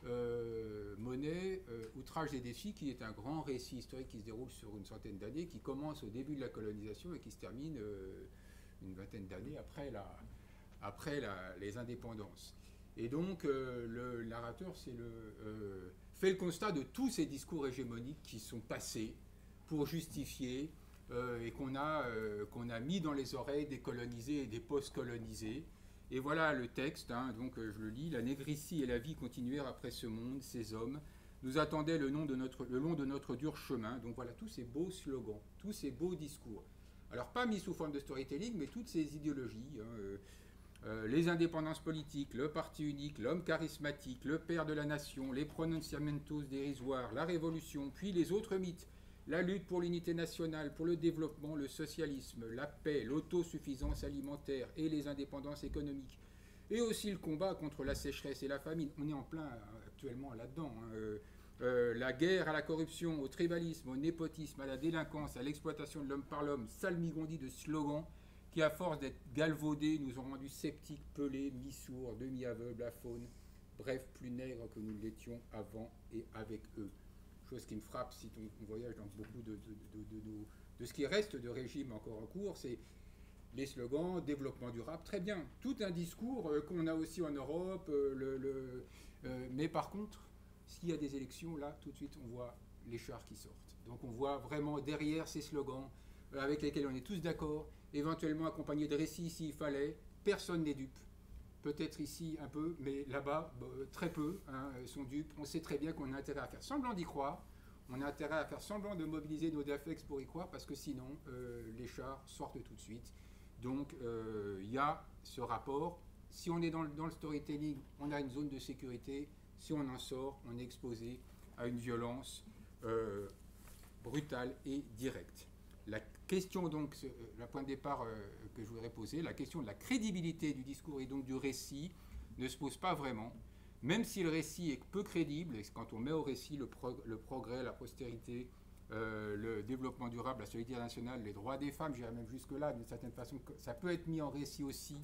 Monet, Outrage et défis, qui est un grand récit historique qui se déroule sur une centaine d'années, qui commence au début de la colonisation et qui se termine une vingtaine d'années après les indépendances. Et donc, le narrateur fait le constat de tous ces discours hégémoniques qui sont passés pour justifier et qu'on a mis dans les oreilles des colonisés et des post-colonisés. Et voilà le texte, donc je le lis. « La négricie et la vie continuèrent après ce monde, ces hommes nous attendaient le long de notre dur chemin. » Donc voilà tous ces beaux slogans, tous ces beaux discours. Alors pas mis sous forme de storytelling, mais toutes ces idéologies, les indépendances politiques, le parti unique, l'homme charismatique, le père de la nation, les pronunciamentos dérisoires, la révolution, puis les autres mythes, la lutte pour l'unité nationale, pour le développement, le socialisme, la paix, l'autosuffisance alimentaire et les indépendances économiques, et aussi le combat contre la sécheresse et la famine. On est en plein actuellement là-dedans. La guerre à la corruption, au tribalisme, au népotisme, à la délinquance, à l'exploitation de l'homme par l'homme, salmigondis de slogans qui, à force d'être galvaudés, nous ont rendus sceptiques, pelés, mi-sourds, demi-aveugles, à faune, bref, plus nègres que nous l'étions avant et avec eux. Chose qui me frappe si on voyage dans beaucoup de ce qui reste de régime encore en cours, c'est les slogans, développement durable, très bien. Tout un discours qu'on a aussi en Europe, mais par contre, s'il y a des élections, là, tout de suite, on voit les chars qui sortent. Donc on voit vraiment derrière ces slogans, avec lesquels on est tous d'accord, éventuellement accompagnés de récits s'il fallait, personne n'est dupe. Peut-être ici un peu, mais là-bas, très peu sont dupes. On sait très bien qu'on a intérêt à faire semblant d'y croire, on a intérêt à faire semblant de mobiliser nos DAFEX pour y croire, parce que sinon, les chars sortent tout de suite. Donc, il y a ce rapport. Si on est dans le storytelling, on a une zone de sécurité. Si on en sort, on est exposé à une violence brutale et directe. La question, donc, le point de départ que je voudrais poser, la question de la crédibilité du discours et donc du récit ne se pose pas vraiment, même si le récit est peu crédible, et quand on met au récit le progrès, la postérité, le développement durable, la solidarité nationale, les droits des femmes, j'irais même jusque-là, d'une certaine façon, ça peut être mis en récit aussi,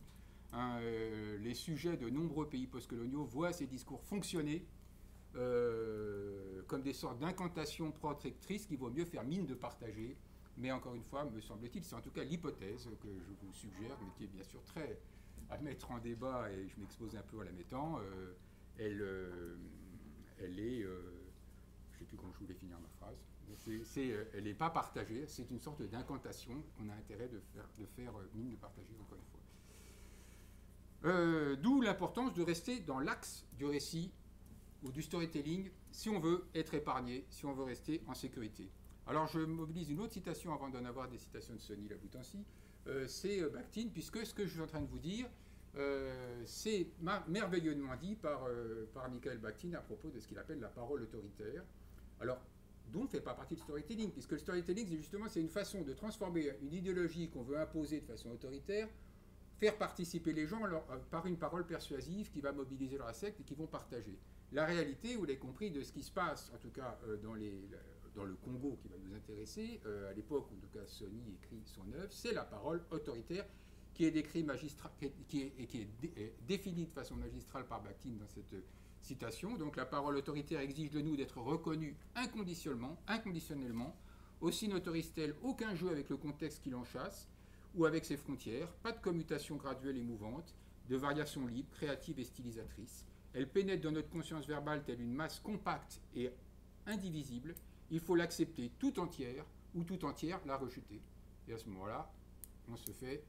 hein, les sujets de nombreux pays postcoloniaux voient ces discours fonctionner comme des sortes d'incantations protectrices qu'il vaut mieux faire mine de partager. Mais encore une fois, me semble-t-il, c'est en tout cas l'hypothèse que je vous suggère, mais qui est bien sûr très à mettre en débat, et je m'expose un peu en la mettant. Elle est, je ne sais plus comment je voulais finir ma phrase, elle n'est pas partagée, c'est une sorte d'incantation qu'on a intérêt de faire mine de partager, encore une fois. D'où l'importance de rester dans l'axe du récit ou du storytelling si on veut être épargné, si on veut rester en sécurité. Alors je mobilise une autre citation avant d'en avoir des citations de Sonny Laboutancy, c'est Bakhtin, puisque ce que je suis en train de vous dire, c'est merveilleusement dit par Michael Bakhtin à propos de ce qu'il appelle la parole autoritaire. Alors, dont ne fait pas partie le storytelling, puisque le storytelling, c'est une façon de transformer une idéologie qu'on veut imposer de façon autoritaire, faire participer les gens par une parole persuasive qui va mobiliser leur affect et qui vont partager. La réalité, vous l'avez compris, de ce qui se passe, en tout cas dans le Congo qui va nous intéresser, à l'époque où en tout cas Sonny écrit son œuvre, c'est la parole autoritaire qui est décrite qui est définie de façon magistrale par Bakhtin dans cette citation. Donc la parole autoritaire exige de nous d'être reconnus inconditionnellement, aussi n'autorise-t-elle aucun jeu avec le contexte qui l'enchasse ou avec ses frontières, pas de commutation graduelle et mouvante, de variations libres, créatives et stylisatrices. Elle pénètre dans notre conscience verbale telle une masse compacte et indivisible. Il faut l'accepter tout entière ou tout entière la rejeter. Et à ce moment-là, on se fait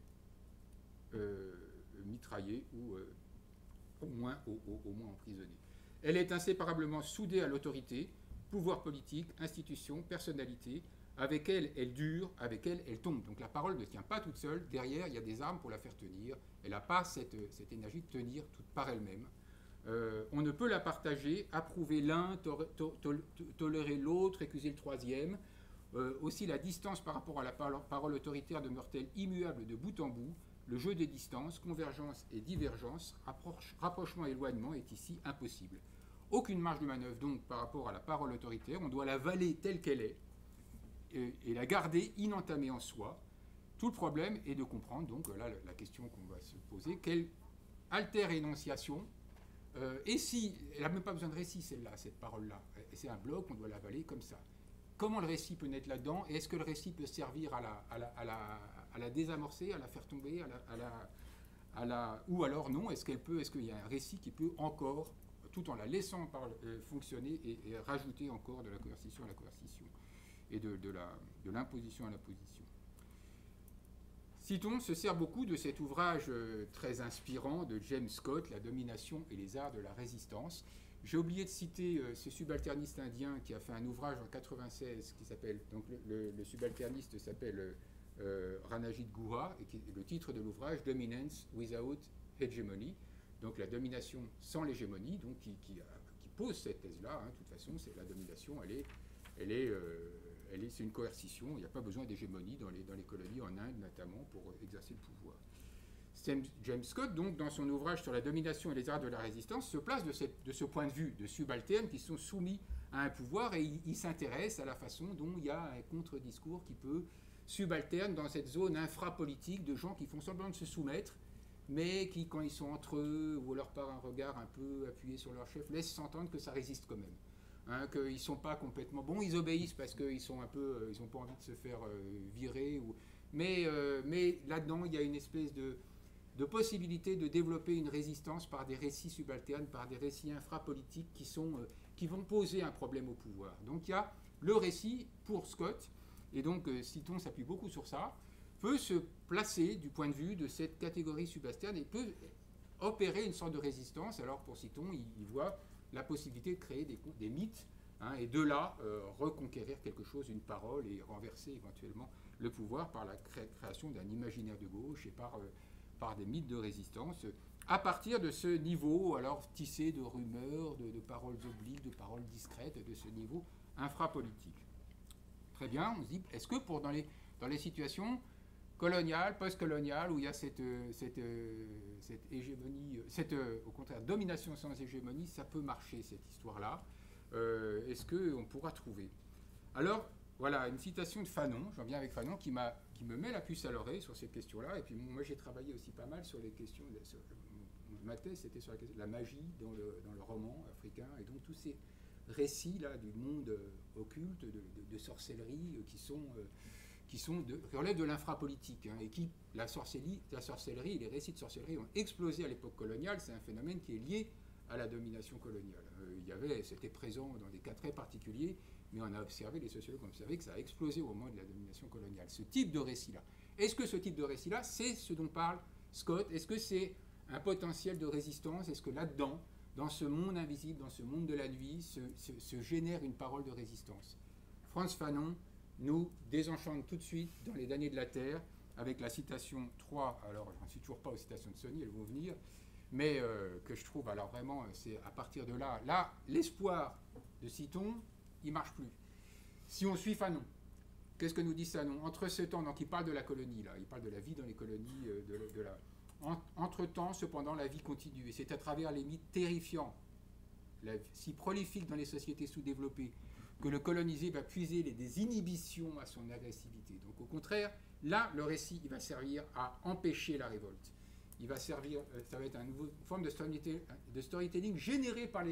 mitrailler ou au moins emprisonner. Elle est inséparablement soudée à l'autorité, pouvoir politique, institution, personnalité. Avec elle, elle dure, avec elle, elle tombe. Donc la parole ne tient pas toute seule. Derrière, il y a des armes pour la faire tenir. Elle n'a pas cette énergie de tenir toute par elle-même. On ne peut la partager, approuver l'un, tolérer l'autre, accuser le troisième. Aussi, la distance par rapport à la parole autoritaire demeure-t-elle immuable de bout en bout. Le jeu des distances, convergence et divergence, rapprochement et éloignement est ici impossible. Aucune marge de manœuvre donc par rapport à la parole autoritaire. On doit la valer telle qu'elle est et la garder inentamée en soi. Tout le problème est de comprendre, donc là la question qu'on va se poser, quelle alter-énonciation, et si, elle n'a même pas besoin de récit celle-là, cette parole-là, c'est un bloc, on doit l'avaler comme ça. Comment le récit peut naître là-dedans, et est-ce que le récit peut servir à la désamorcer, à la faire tomber, ou alors non, est-ce qu'il y a un récit qui peut encore, tout en la laissant fonctionner, et rajouter encore de la coercition à la coercition, et de l'imposition à l'imposition. Citon se sert beaucoup de cet ouvrage très inspirant de James Scott, La domination et les arts de la résistance. J'ai oublié de citer ce subalterniste indien qui a fait un ouvrage en 1996 qui s'appelle, donc le subalterniste s'appelle Ranajit Guha, et le titre de l'ouvrage, Dominance Without Hegemony, donc la domination sans l'hégémonie, donc qui pose cette thèse-là, hein. De toute façon, c'est la domination, c'est une coercition, il n'y a pas besoin d'hégémonie dans les colonies en Inde notamment pour exercer le pouvoir. James Scott, donc, dans son ouvrage sur la domination et les arts de la résistance, se place de ce point de vue de subalternes qui sont soumis à un pouvoir, et il s'intéresse à la façon dont il y a un contre-discours qui peut subalterne dans cette zone infrapolitique de gens qui font semblant de se soumettre, mais qui, quand ils sont entre eux ou leur part un regard un peu appuyé sur leur chef, laissent s'entendre que ça résiste quand même. Hein, qu'ils ne sont pas complètement... Bon, ils obéissent parce qu'ils sont un peu... ils n'ont pas envie de se faire virer. Mais là-dedans, il y a une espèce de possibilité de développer une résistance par des récits subalternes, par des récits infrapolitiques qui vont poser un problème au pouvoir. Donc il y a le récit pour Scott, et donc Citon s'appuie beaucoup sur ça, peut se placer du point de vue de cette catégorie subalterne et peut opérer une sorte de résistance. Alors pour Citon, il voit la possibilité de créer des mythes, hein, et de là reconquérir quelque chose, une parole, et renverser éventuellement le pouvoir par la création d'un imaginaire de gauche et par des mythes de résistance, à partir de ce niveau, alors tissé de rumeurs, de paroles obliques, de paroles discrètes, de ce niveau infrapolitique. Très bien, on se dit, est-ce que dans les situations coloniales, post-coloniales, où il y a cette hégémonie, au contraire, domination sans hégémonie, ça peut marcher, cette histoire-là, est-ce qu'on pourra trouver? Alors, voilà, une citation de Fanon, j'en viens avec Fanon, qui me met la puce à l'oreille sur ces questions-là. Et puis moi, j'ai travaillé aussi pas mal sur les questions. Ma thèse, c'était sur la magie dans le roman africain, et donc tous ces récits-là du monde occulte, de sorcellerie, qui relèvent de l'infrapolitique, hein, et la sorcellerie et les récits de sorcellerie ont explosé à l'époque coloniale. C'est un phénomène qui est lié à la domination coloniale. C'était présent dans des cas très particuliers, mais les sociologues ont observé que ça a explosé au moment de la domination coloniale. Ce type de récit-là. Est-ce que ce type de récit-là, c'est ce dont parle Scott? Est-ce que c'est un potentiel de résistance? Est-ce que là-dedans, dans ce monde invisible, dans ce monde de la nuit, se génère une parole de résistance? Frantz Fanon nous désenchante tout de suite dans Les damnés de la Terre, avec la citation 3, alors je n'en suis toujours pas aux citations de Sony, elles vont venir, mais que je trouve, alors vraiment, c'est à partir de là, l'espoir de Citon, il ne marche plus. Si on suit Fanon, qu'est-ce que nous dit Fanon? Entre ce temps, donc il parle de la colonie, là, il parle de la vie dans les colonies, entre-temps, cependant, la vie continue, et c'est à travers les mythes terrifiants, si prolifiques dans les sociétés sous-développées, que le colonisé va puiser des inhibitions à son agressivité. Donc au contraire, là, le récit, il va servir à empêcher la révolte. Il va servir, ça va être une forme de storytelling générée par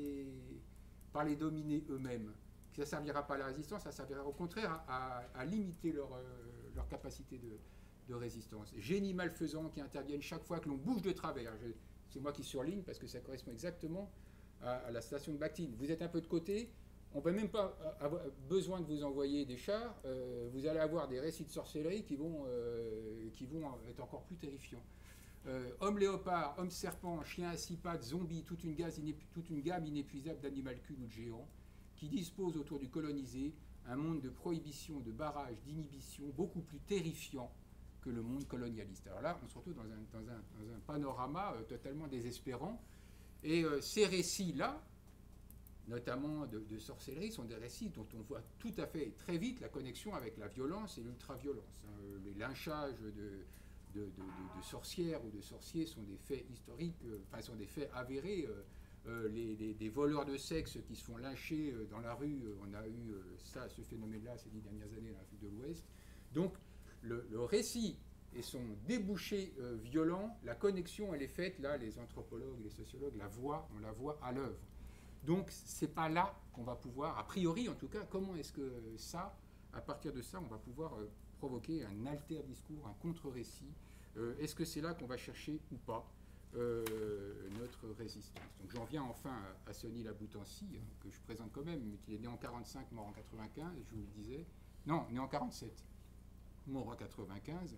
les dominés eux-mêmes. Ça ne servira pas à la résistance, ça servira au contraire à limiter leur capacité de résistance. Génie malfaisant qui interviennent chaque fois que l'on bouge de travers. C'est moi qui surligne parce que ça correspond exactement à la station de Bakhtin. Vous êtes un peu de côté, on ne va même pas avoir besoin de vous envoyer des chars, vous allez avoir des récits de sorcellerie qui vont être encore plus terrifiants. Homme léopard, homme serpent, chien à six pattes, zombie, toute une gamme inépuisable d'animalcules ou de géants qui disposent autour du colonisé un monde de prohibition, de barrage, d'inhibition beaucoup plus terrifiant que le monde colonialiste. Alors là, on se retrouve dans un panorama totalement désespérant. Et ces récits-là, notamment de sorcellerie, sont des récits dont on voit tout à fait très vite la connexion avec la violence et l'ultra-violence. Les lynchages de sorcières ou de sorciers sont des faits historiques, sont des faits avérés. Des voleurs de sexe qui se font lyncher dans la rue, on a eu ce phénomène-là ces 10 dernières années dans l'Afrique de l'Ouest. Donc le récit et son débouché violent, la connexion elle est faite, là les anthropologues, les sociologues on la voit à l'œuvre. Donc c'est pas là qu'on va pouvoir, a priori en tout cas, comment est-ce que à partir de ça, on va pouvoir provoquer un alter discours, un contre-récit. Est-ce que c'est là qu'on va chercher ou pas notre résistance? Donc j'en viens enfin à Sony Laboutancy, hein, que je présente quand même, mais qui est né en 45, mort en 95, je vous le disais. Non, né en 47, mort en 95.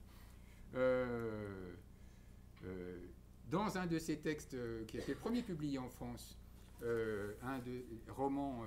Dans un de ses textes qui a été le premier publié en France, un de romans,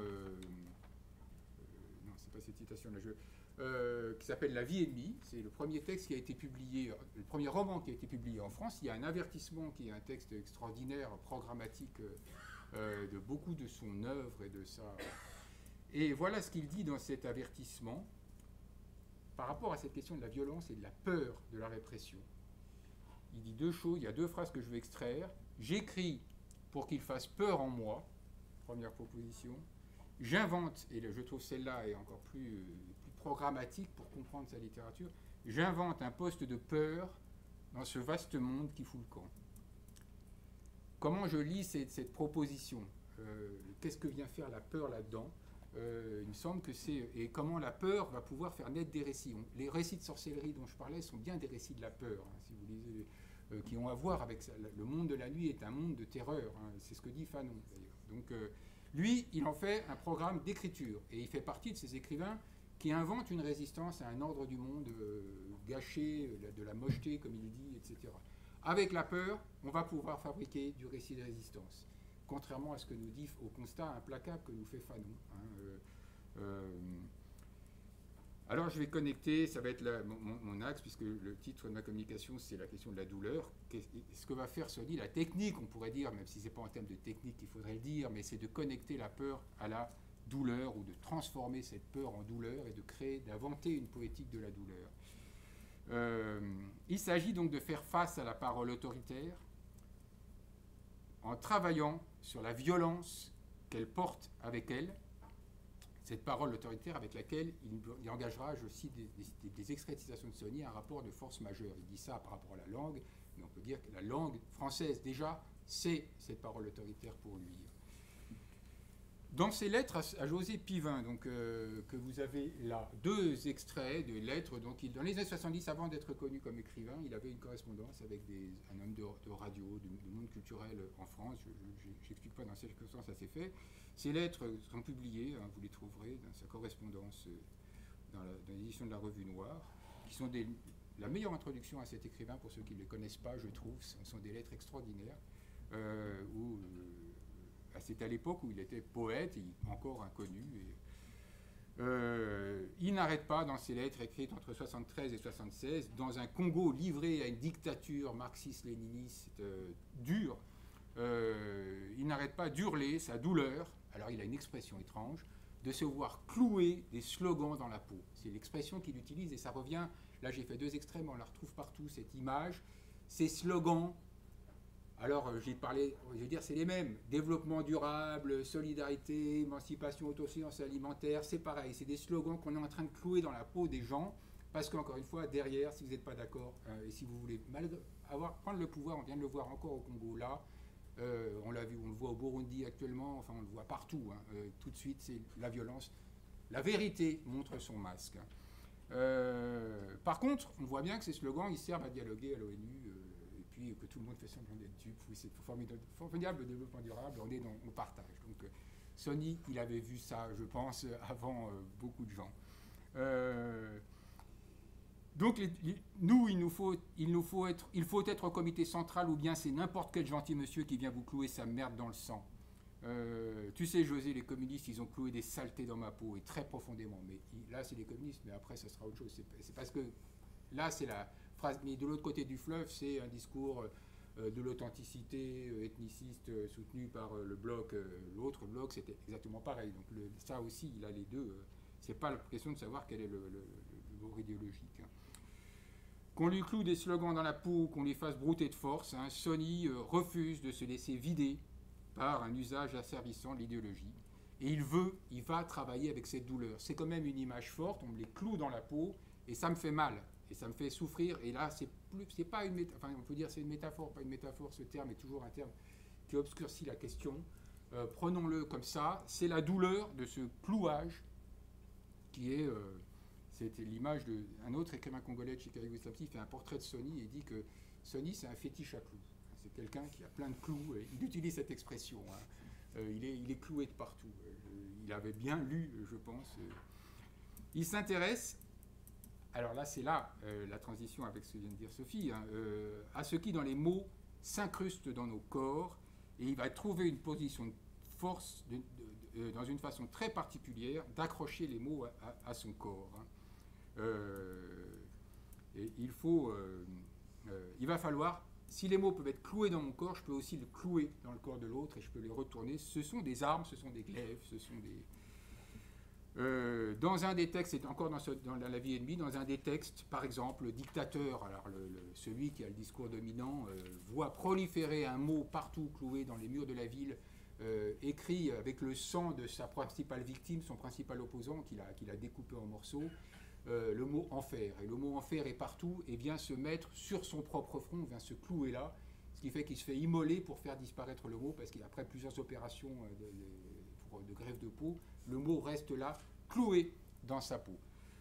non, c'est pas cette citation-là, qui s'appelle La vie ennemie. C'est le premier texte qui a été publié, le premier roman qui a été publié en France. Il y a un avertissement qui est un texte extraordinaire, programmatique de beaucoup de son œuvre et de sa... Et voilà ce qu'il dit dans cet avertissement par rapport à cette question de la violence et de la peur de la répression. Il dit deux choses, il y a deux phrases que je vais extraire. J'écris pour qu'il fasse peur en moi, première proposition. J'invente, et je trouve celle-là est encore plus programmatique pour comprendre sa littérature, j'invente un poste de peur dans ce vaste monde qui fout le camp. Comment je lis cette proposition? Qu'est-ce que vient faire la peur là-dedans? Il me semble que c'est... Et comment la peur va pouvoir faire naître des récits. Les récits de sorcellerie dont je parlais sont bien des récits de la peur, hein, si vous lisez, qui ont à voir avec ça. Le monde de la nuit est un monde de terreur, hein, c'est ce que dit Fanon d'ailleurs. Donc lui, il en fait un programme d'écriture, et il fait partie de ces écrivains qui inventent une résistance à un ordre du monde gâché, de la mocheté, comme il dit, etc. Avec la peur, on va pouvoir fabriquer du récit de résistance, contrairement à ce que nous dit au constat implacable que nous fait Fanon. Hein, alors je vais connecter, ça va être mon axe, puisque le titre de ma communication, c'est la question de la douleur. Ce que va faire Sony, la technique, on pourrait dire, même si ce n'est pas en termes de technique qu'il faudrait le dire, mais c'est de connecter la peur à la douleur, ou de transformer cette peur en douleur, et de créer, d'inventer une poétique de la douleur. Il s'agit donc de faire face à la parole autoritaire en travaillant sur la violence qu'elle porte avec elle, cette parole autoritaire avec laquelle il engagera, je cite, des extraits de citation de Sony, un rapport de force majeure. Il dit ça par rapport à la langue, mais on peut dire que la langue française, déjà, c'est cette parole autoritaire pour lui. Dans ses lettres à José Pivin, donc, que vous avez là, 2 extraits de lettres. Donc, dans les années 70, avant d'être connu comme écrivain, il avait une correspondance avec un homme de radio, du monde culturel en France. Je n'explique pas dans quelles circonstances ça s'est fait. Ces lettres sont publiées, hein, vous les trouverez dans sa correspondance dans l'édition de la Revue Noire, qui sont la meilleure introduction à cet écrivain pour ceux qui ne le connaissent pas, je trouve. Ce sont des lettres extraordinaires où... C'est à l'époque où il était poète, encore inconnu. Il n'arrête pas dans ses lettres écrites entre 1973 et 1976, dans un Congo livré à une dictature marxiste-léniniste dure, il n'arrête pas d'hurler sa douleur, alors il a une expression étrange, de se voir clouer des slogans dans la peau. C'est l'expression qu'il utilise et ça revient, là j'ai fait 2 extrêmes, on la retrouve partout, cette image, ces slogans. Alors, j'ai parlé, je veux dire, c'est les mêmes. Développement durable, solidarité, émancipation, autosuffisance alimentaire, c'est pareil. C'est des slogans qu'on est en train de clouer dans la peau des gens, parce qu'encore une fois, derrière, si vous n'êtes pas d'accord, et si vous voulez prendre le pouvoir, on vient de le voir encore au Congo, là, on l'a vu, on le voit au Burundi actuellement, enfin, on le voit partout. Hein, tout de suite, c'est la violence. La vérité montre son masque. Par contre, on voit bien que ces slogans, ils servent à dialoguer à l'ONU, puis que tout le monde fait semblant d'être dupe. Oui, c'est formidable développement durable, on partage. Donc, Sony, il avait vu ça, je pense, avant beaucoup de gens. Donc, il faut être au comité central ou bien c'est n'importe quel gentil monsieur qui vient vous clouer sa merde dans le sang. Tu sais, José, les communistes, ils ont cloué des saletés dans ma peau, et très profondément. Mais là, c'est les communistes, mais après, ça sera autre chose. C'est parce que là, c'est la phrase. Mais de l'autre côté du fleuve, c'est un discours de l'authenticité ethniciste soutenu par le bloc. L'autre bloc, c'était exactement pareil. Donc, ça aussi, il a les deux. C'est pas la question de savoir quel est le bord idéologique. Qu'on lui cloue des slogans dans la peau, qu'on lui fasse brouter de force, Sony refuse de se laisser vider par un usage asservissant de l'idéologie. Et il va travailler avec cette douleur. C'est quand même une image forte, on me les cloue dans la peau, et ça me fait mal, et ça me fait souffrir. Et là, c'est pas une métaphore, enfin, on peut dire c'est une métaphore, pas une métaphore, ce terme est toujours un terme qui obscurcit la question. Prenons-le comme ça, c'est la douleur de ce clouage qui est... c'était l'image d'un autre écrivain congolais, Chikari Wislamsi, fait un portrait de Sony et dit que Sony, c'est un fétiche à clous. C'est quelqu'un qui a plein de clous, et il utilise cette expression. Il est cloué de partout. Il avait bien lu, je pense. Il s'intéresse, alors là, c'est là la transition avec ce que vient de dire Sophie, à ce qui, dans les mots, s'incruste dans nos corps, et il va trouver une position de force, dans une façon très particulière, d'accrocher les mots à son corps. Et il va falloir, si les mots peuvent être cloués dans mon corps, je peux aussi les clouer dans le corps de l'autre et je peux les retourner. Ce sont des armes, ce sont des glaives, ce sont des... dans un des textes, c'est encore dans La vie ennemie, dans un des textes, par exemple, le dictateur, alors celui qui a le discours dominant, voit proliférer un mot partout cloué dans les murs de la ville, écrit avec le sang de sa principale victime, son principal opposant, qu'il a découpé en morceaux, le mot enfer. Et le mot enfer est partout et vient se mettre sur son propre front, vient se clouer là, ce qui fait qu'il se fait immoler pour faire disparaître le mot, parce qu'après plusieurs opérations de greffe de peau, le mot reste là, cloué dans sa peau.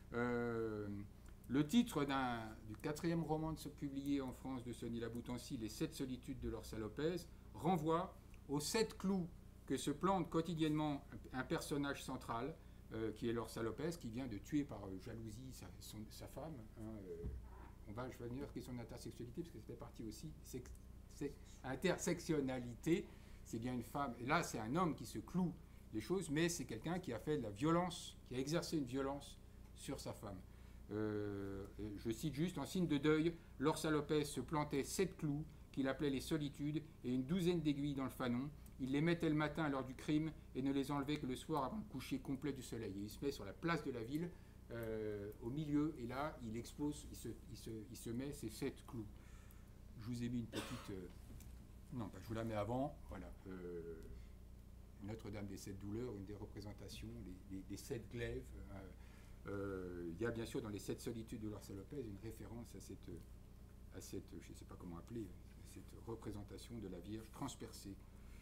Le titre du 4e roman publié en France de Sony Laboutancy, Les 7 solitudes de Lorsa Lopez, renvoie aux 7 clous que se plante quotidiennement un personnage central, qui est Lorsa Lopez, qui vient de tuer par jalousie sa femme. Je vais venir à la question de l'intersexualité, parce que c'était parti aussi. C'est intersectionnalité, c'est bien une femme. Et là, c'est un homme qui se cloue les choses, mais c'est quelqu'un qui a fait de la violence, qui a exercé une violence sur sa femme. Je cite juste, en signe de deuil, Lorsa Lopez se plantait 7 clous qu'il appelait les solitudes et une douzaine d'aiguilles dans le fanon. Il les mettait le matin à l'heure du crime et ne les enlevait que le soir avant le coucher complet du soleil. Et il se met sur la place de la ville, au milieu, et là, il expose, il se met ces 7 clous. Je vous ai mis une petite... non, je vous la mets avant. Voilà. Notre-Dame des Sept Douleurs, une des représentations, les sept glaives. Il y a bien sûr dans les Sept Solitudes de Lorca Lopez une référence à cette je ne sais pas comment appeler, cette représentation de la Vierge transpercée.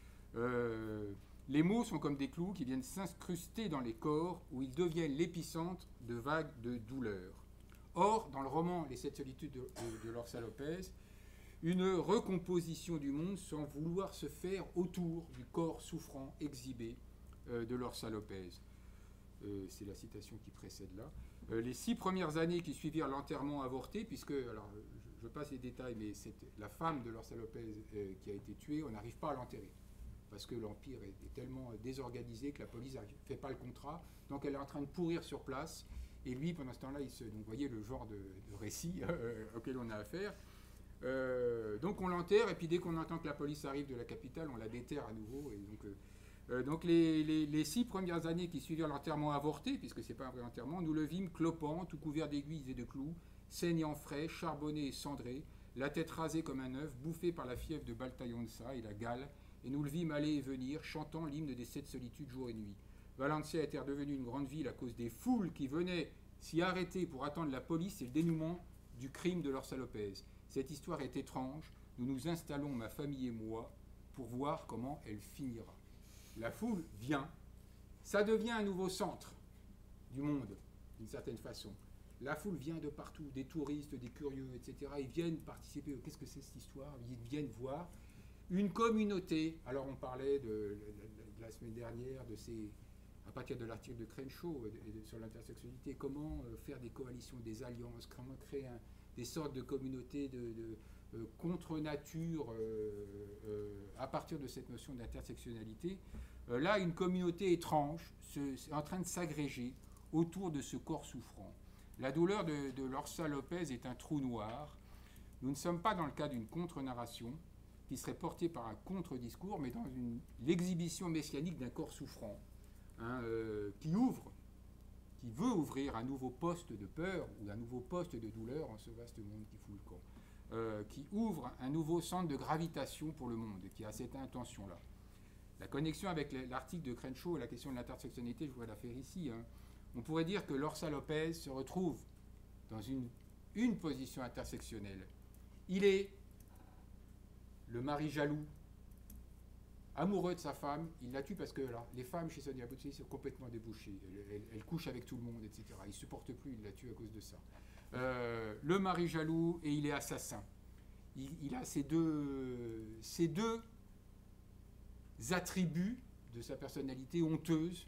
Les mots sont comme des clous qui viennent s'incruster dans les corps où ils deviennent l'épicentre de vagues de douleur. Or, dans le roman Les Sept Solitudes de Lorca Lopez, une recomposition du monde sans vouloir se faire autour du corps souffrant exhibé de Lorca Lopez. C'est la citation qui précède là. Les 6 premières années qui suivirent l'enterrement avorté, puisque, alors je passe les détails, mais c'est la femme de Lorca Lopez qui a été tuée, on n'arrive pas à l'enterrer, parce que l'Empire est tellement désorganisé que la police ne fait pas le contrat, donc elle est en train de pourrir sur place, et lui, pendant ce temps-là, donc vous voyez le genre de récit auquel on a affaire. Donc on l'enterre, et puis dès qu'on entend que la police arrive de la capitale, on la déterre à nouveau, et donc les 6 premières années qui suivirent l'enterrement avorté, puisque ce n'est pas un vrai enterrement, nous le vîmes clopant, tout couvert d'aiguilles et de clous, saignant frais, charbonné et cendré, la tête rasée comme un œuf, bouffé par la fièvre de Baltaionsa et la gale, et nous le vîmes aller et venir, chantant l'hymne des 7 solitudes jour et nuit. Valencia était redevenue une grande ville à cause des foules qui venaient s'y arrêter pour attendre la police et le dénouement du crime de Lorca Lopez. Cette histoire est étrange, nous nous installons, ma famille et moi, pour voir comment elle finira. La foule vient, ça devient un nouveau centre du monde, d'une certaine façon. La foule vient de partout, des touristes, des curieux, etc. Ils viennent participer. Qu'est-ce que c'est cette histoire? Ils viennent voir une communauté. Alors on parlait de la semaine dernière à partir de l'article de Crenshaw sur l'intersexualité, comment faire des coalitions, des alliances, comment créer des sortes de communautés de contre-nature à partir de cette notion d'intersectionnalité. Là, une communauté étrange est en train de s'agréger autour de ce corps souffrant. La douleur de Lorca Lopez est un trou noir. Nous ne sommes pas dans le cas d'une contre-narration qui serait portée par un contre-discours, mais dans l'exhibition messianique d'un corps souffrant, qui veut ouvrir un nouveau poste de peur ou un nouveau poste de douleur en ce vaste monde qui fout le camp, qui ouvre un nouveau centre de gravitation pour le monde, qui a cette intention-là. La connexion avec l'article de Crenshaw et la question de l'intersectionnalité, je voudrais la faire ici. On pourrait dire que Lorca Lopez se retrouve dans une position intersectionnelle. Il est le mari jaloux, amoureux de sa femme, il la tue parce que là, les femmes chez Sonia Boutsi sont complètement débouchées. Elles couchent avec tout le monde, etc. Il ne supporte plus, il la tue à cause de ça. Le mari jaloux, et il est assassin. Il a ces deux attributs de sa personnalité honteuse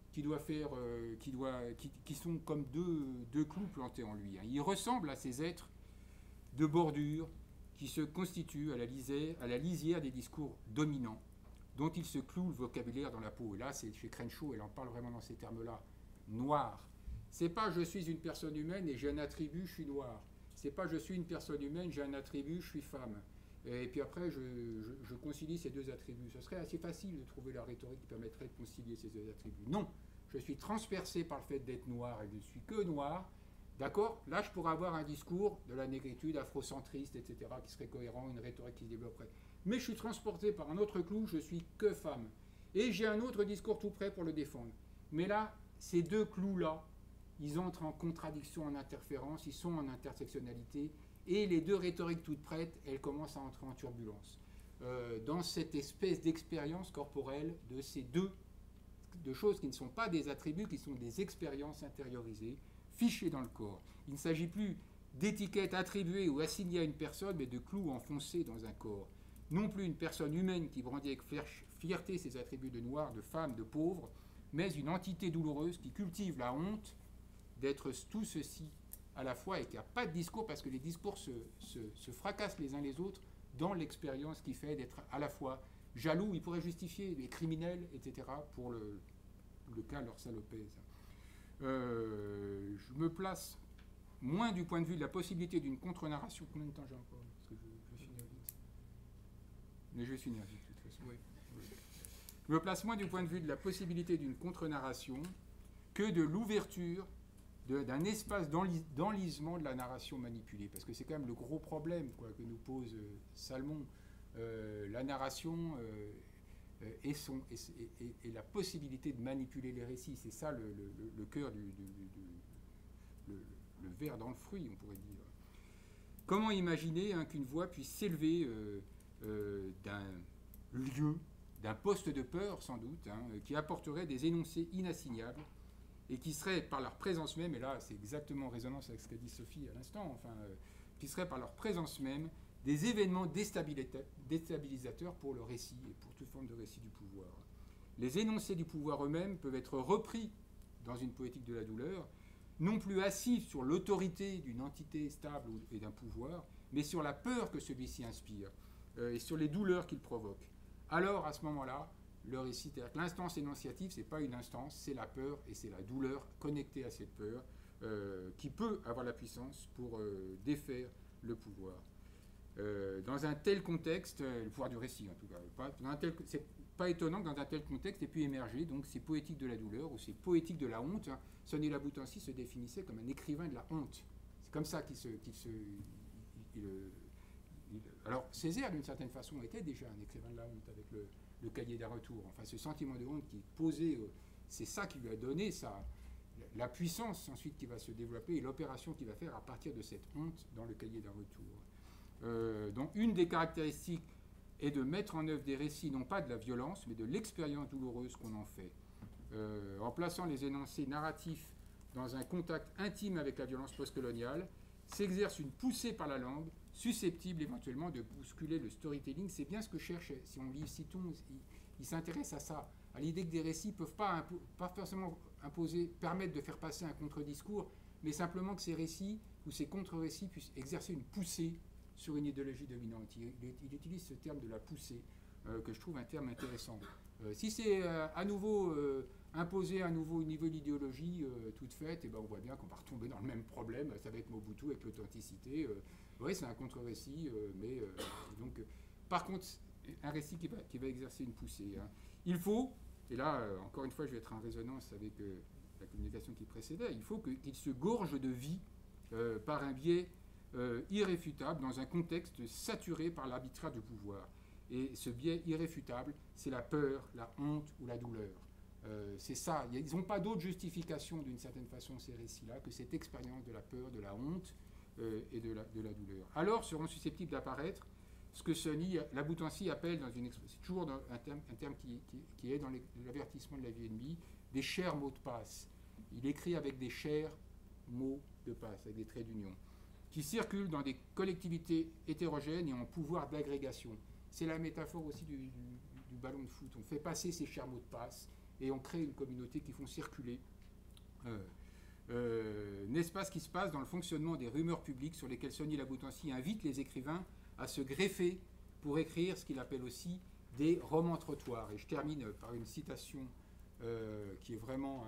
qui sont comme deux clous plantés en lui. Il ressemble à ces êtres de bordure qui se constituent à la lisière des discours dominants, dont il se cloue le vocabulaire dans la peau. Et là, c'est chez Crenshaw, elle en parle vraiment dans ces termes-là. Noir. C'est pas je suis une personne humaine et j'ai un attribut, je suis noir. C'est pas je suis une personne humaine, j'ai un attribut, je suis femme. Et puis après, je concilie ces deux attributs. Ce serait assez facile de trouver la rhétorique qui permettrait de concilier ces deux attributs. Non, je suis transpercé par le fait d'être noir et je ne suis que noir. D'accord? Là, je pourrais avoir un discours de la négritude afrocentriste, etc., qui serait cohérent, une rhétorique qui se développerait. Mais je suis transporté par un autre clou, je suis que femme. Et j'ai un autre discours tout prêt pour le défendre. Mais là, ces deux clous-là, ils entrent en contradiction, en interférence, ils sont en intersectionnalité, et les deux rhétoriques toutes prêtes, elles commencent à entrer en turbulence. Dans cette espèce d'expérience corporelle de ces deux choses qui ne sont pas des attributs, qui sont des expériences intériorisées, fichées dans le corps. Il ne s'agit plus d'étiquettes attribuées ou assignées à une personne, mais de clous enfoncés dans un corps. Non plus une personne humaine qui brandit avec fierté ses attributs de noir, de femme, de pauvre, mais une entité douloureuse qui cultive la honte d'être tout ceci à la fois et qui n'a pas de discours parce que les discours se fracassent les uns les autres dans l'expérience qui fait d'être à la fois jaloux, il pourrait justifier les criminels, etc. pour le cas Lorca Lopez. Je me place moins du point de vue de la possibilité d'une contre-narration. Combien de temps j'ai encore? Parce que je vais finir vite. Mais je vais finir vite, de toute façon. Oui. Je me place moins du point de vue de la possibilité d'une contre-narration que de l'ouverture d'un espace d'enlisement de la narration manipulée. Parce que c'est quand même le gros problème que nous pose Salmon. La narration et la possibilité de manipuler les récits. C'est ça le cœur le ver dans le fruit, on pourrait dire. Comment imaginer qu'une voix puisse s'élever d'un lieu, d'un poste de peur sans doute, qui apporterait des énoncés inassignables et qui seraient par leur présence même, et là c'est exactement en résonance avec ce qu'a dit Sophie à l'instant, qui seraient par leur présence même des événements déstabilisateurs pour le récit et pour toute forme de récit du pouvoir. Les énoncés du pouvoir eux-mêmes peuvent être repris dans une poétique de la douleur, non plus assis sur l'autorité d'une entité stable et d'un pouvoir, mais sur la peur que celui-ci inspire et sur les douleurs qu'il provoque. Alors, à ce moment-là, le récit, c'est-à-dire que l'instance énonciative, ce n'est pas une instance, c'est la peur et c'est la douleur connectée à cette peur qui peut avoir la puissance pour défaire le pouvoir. Dans un tel contexte, le pouvoir du récit en tout cas, c'est pas étonnant que dans un tel contexte ait pu émerger donc ces poétiques de la douleur ou ces poétiques de la honte. Sonny Laboutancy se définissait comme un écrivain de la honte. C'est comme ça alors Césaire, d'une certaine façon, était déjà un écrivain de la honte avec le cahier d'un retour. Enfin, ce sentiment de honte qui posait, c'est ça qui lui a donné la puissance ensuite qui va se développer et l'opération qu'il va faire à partir de cette honte dans le cahier d'un retour. Donc, une des caractéristiques est de mettre en œuvre des récits, non pas de la violence, mais de l'expérience douloureuse qu'on en fait. En plaçant les énoncés narratifs dans un contact intime avec la violence postcoloniale, s'exerce une poussée par la langue, susceptible éventuellement de bousculer le storytelling. C'est bien ce que cherche, si on lit Citon, il s'intéresse à ça, à l'idée que des récits ne peuvent pas forcément permettre de faire passer un contre-discours, mais simplement que ces récits ou ces contre-récits puissent exercer une poussée sur une idéologie dominante. Il utilise ce terme de la poussée, que je trouve un terme intéressant. Si c'est à nouveau imposer à nouveau une nouvelle idéologie toute faite, on voit bien qu'on va retomber dans le même problème, ça va être Mobutu avec l'authenticité. Oui, c'est un contre-récit, donc, par contre, un récit qui va exercer une poussée. Il faut, et là, encore une fois, je vais être en résonance avec la communication qui précédait, il faut qu'il se gorge de vie par un biais irréfutable dans un contexte saturé par l'arbitraire du pouvoir. Et ce biais irréfutable, c'est la peur, la honte ou la douleur. C'est ça. Ils n'ont pas d'autre justification, d'une certaine façon, ces récits-là, que cette expérience de la peur, de la honte et de la douleur. Alors seront susceptibles d'apparaître ce que Sonny Laboutancy appelle, c'est toujours un terme qui est dans l'avertissement de la vie ennemie, des chers mots de passe. Il écrit avec des chers mots de passe, avec des traits d'union, qui circulent dans des collectivités hétérogènes et en pouvoir d'agrégation. C'est la métaphore aussi du ballon de foot. On fait passer ces chers mots de passe et on crée une communauté qui font circuler. N'est-ce pas ce qui se passe dans le fonctionnement des rumeurs publiques sur lesquelles Sonny Laboutancy invite les écrivains à se greffer pour écrire ce qu'il appelle aussi des romans-trottoirs. Et je termine par une citation qui est vraiment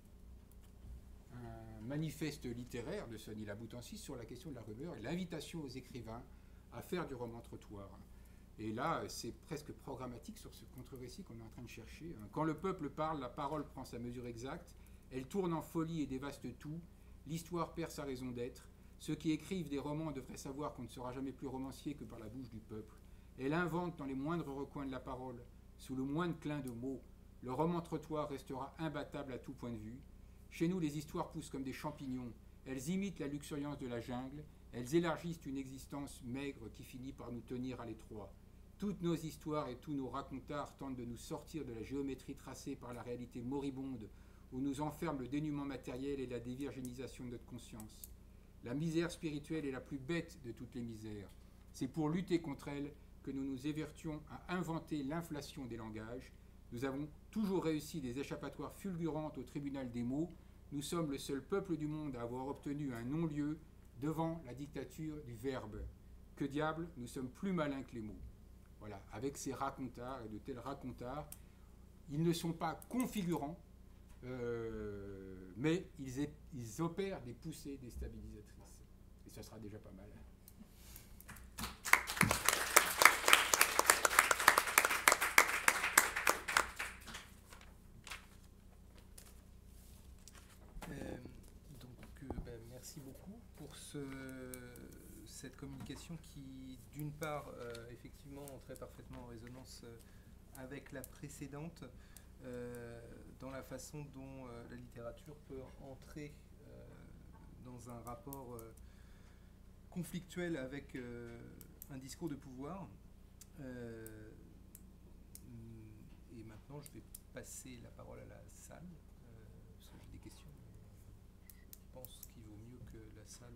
un manifeste littéraire de Sonny Laboutancy sur la question de la rumeur et l'invitation aux écrivains à faire du roman-trottoir. Et là, c'est presque programmatique sur ce contre-récit qu'on est en train de chercher. Quand le peuple parle, la parole prend sa mesure exacte, elle tourne en folie et dévaste tout, l'histoire perd sa raison d'être. Ceux qui écrivent des romans devraient savoir qu'on ne sera jamais plus romancier que par la bouche du peuple. Elle invente dans les moindres recoins de la parole, sous le moindre clin de mots. Le roman-trottoir restera imbattable à tout point de vue. Chez nous, les histoires poussent comme des champignons. Elles imitent la luxuriance de la jungle. Elles élargissent une existence maigre qui finit par nous tenir à l'étroit. Toutes nos histoires et tous nos racontards tentent de nous sortir de la géométrie tracée par la réalité moribonde où nous enferme le dénuement matériel et la dévirginisation de notre conscience. La misère spirituelle est la plus bête de toutes les misères. C'est pour lutter contre elle que nous nous évertuons à inventer l'inflation des langages. Nous avons toujours réussi des échappatoires fulgurantes au tribunal des mots. Nous sommes le seul peuple du monde à avoir obtenu un non-lieu devant la dictature du verbe. Que diable, nous sommes plus malins que les mots. Voilà, avec ces racontards et de tels racontards, ils ne sont pas configurants, mais ils opèrent des poussées déstabilisatrices. Et ça sera déjà pas mal. Merci beaucoup pour cette communication qui, d'une part, effectivement, entrait parfaitement en résonance avec la précédente dans la façon dont la littérature peut entrer dans un rapport conflictuel avec un discours de pouvoir. Et maintenant, je vais passer la parole à la salle, parce que j'ai des questions. Je pense qu'il vaut mieux que la salle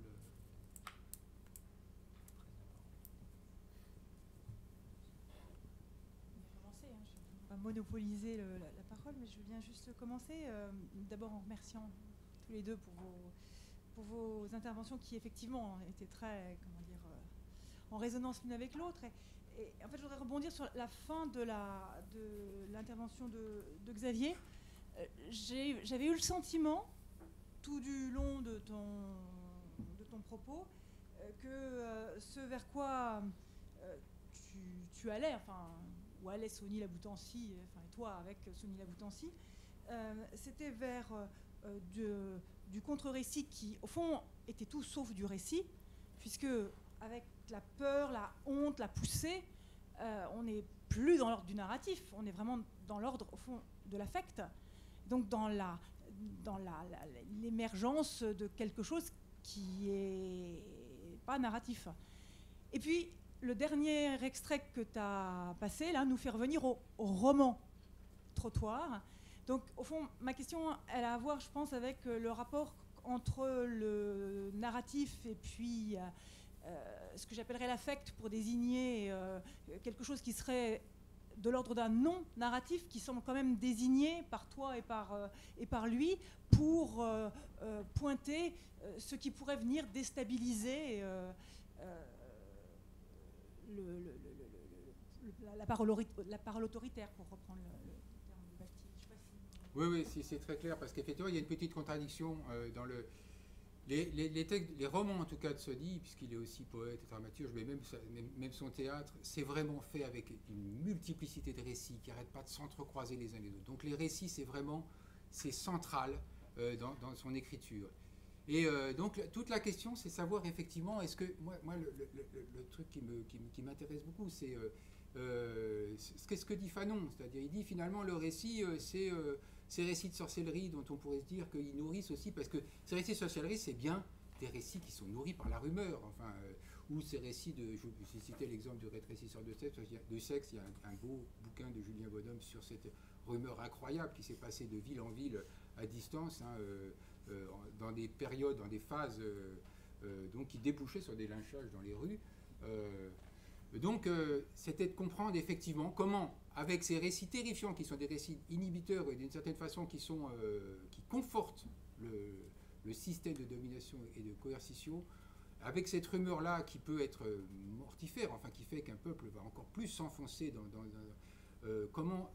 On va monopoliser la parole, mais je viens juste commencer, d'abord en remerciant tous les deux pour vos interventions qui effectivement étaient très, comment dire, en résonance l'une avec l'autre. Et en fait, je voudrais rebondir sur la fin de l'intervention de Xavier. J'avais eu le sentiment, tout du long de ton propos, que ce vers quoi tu allais, enfin, où allait Sony Laboutancy, enfin, et toi avec Sony Laboutancy, c'était vers du contre-récit qui, au fond, était tout sauf du récit, puisque avec la peur, la honte, la poussée, on n'est plus dans l'ordre du narratif, on est vraiment dans l'ordre, au fond, de l'affect, donc dans l'émergence de quelque chose qui est pas narratif. Et puis, le dernier extrait que tu as passé, là, nous fait revenir au roman Trottoir. Donc, au fond, ma question, elle a à voir, je pense, avec le rapport entre le narratif et puis ce que j'appellerais l'affect pour désigner quelque chose qui serait de l'ordre d'un non-narratif qui semble quand même désigné par toi et par lui pour pointer ce qui pourrait venir déstabiliser la parole autoritaire, pour reprendre le terme de Bastille. Je sais pas si... Oui, si, c'est très clair, parce qu'effectivement, il y a une petite contradiction dans les romans, en tout cas, de Sony, puisqu'il est aussi poète et dramaturge, mais même son théâtre, c'est vraiment fait avec une multiplicité de récits qui n'arrêtent pas de s'entrecroiser les uns les autres. Donc les récits, c'est central dans son écriture. Et donc toute la question, c'est savoir effectivement, est-ce que moi le truc qui m'intéresse beaucoup, c'est qu'est-ce que dit Fanon, c'est-à-dire il dit finalement le récit, c'est ces récits de sorcellerie dont on pourrait se dire qu'ils nourrissent aussi, parce que ces récits de sorcellerie, c'est bien des récits qui sont nourris par la rumeur, enfin, ou ces récits j'ai cité l'exemple du rétrécisseur de sexe, il y a un beau bouquin de Julien Bonhomme sur cette rumeur incroyable qui s'est passée de ville en ville à distance, dans des périodes, dans des phases donc qui débouchaient sur des lynchages dans les rues. Donc c'était de comprendre effectivement comment, avec ces récits terrifiants qui sont des récits inhibiteurs et d'une certaine façon qui confortent le système de domination et de coercition, avec cette rumeur-là qui peut être mortifère, enfin qui fait qu'un peuple va encore plus s'enfoncer comment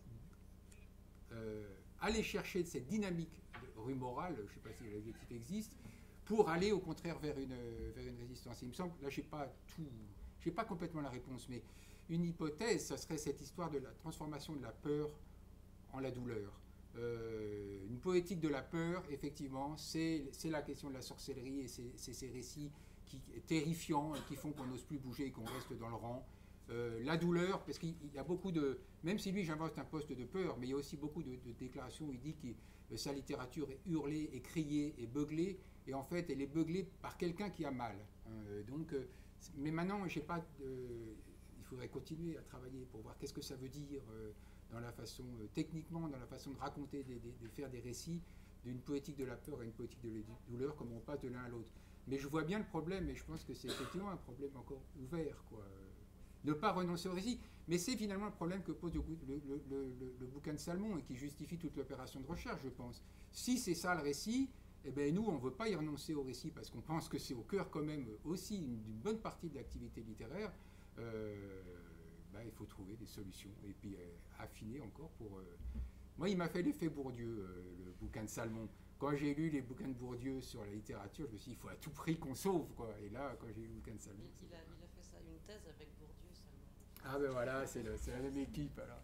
aller chercher de cette dynamique rumorale, je ne sais pas si l'objectif existe, pour aller au contraire vers une résistance. Et il me semble, là je n'ai pas complètement la réponse, mais une hypothèse, ça serait cette histoire de la transformation de la peur en la douleur. Une poétique de la peur, effectivement, c'est la question de la sorcellerie, et c'est ces récits terrifiants et qui font qu'on n'ose plus bouger et qu'on reste dans le rang. La douleur, parce qu'il y a beaucoup de... Même si lui, j'invente un poste de peur, mais il y a aussi beaucoup de déclarations où il dit que sa littérature est hurlée, est criée, est beuglée, et en fait, elle est beuglée par quelqu'un qui a mal. Mais maintenant, il faudrait continuer à travailler pour voir qu'est-ce que ça veut dire dans la façon, techniquement, dans la façon de raconter, de faire des récits, d'une poétique de la peur à une poétique de la douleur, comme on passe de l'un à l'autre. Mais je vois bien le problème, et je pense que c'est effectivement un problème encore ouvert, quoi. Ne pas renoncer au récit. Mais c'est finalement le problème que pose le bouquin de Salmon et qui justifie toute l'opération de recherche, je pense. Si c'est ça le récit, eh bien nous, on ne veut pas y renoncer au récit parce qu'on pense que c'est au cœur quand même aussi d'une bonne partie de l'activité littéraire. Il faut trouver des solutions et puis affiner encore pour... Moi, il m'a fait l'effet Bourdieu, le bouquin de Salmon. Quand j'ai lu les bouquins de Bourdieu sur la littérature, je me suis dit, il faut à tout prix qu'on sauve, quoi. Et là, quand j'ai lu le bouquin de Salmon... Il a fait ça, une thèse avec Bourdieu, Salmon. Ah ben voilà, c'est la même équipe, alors.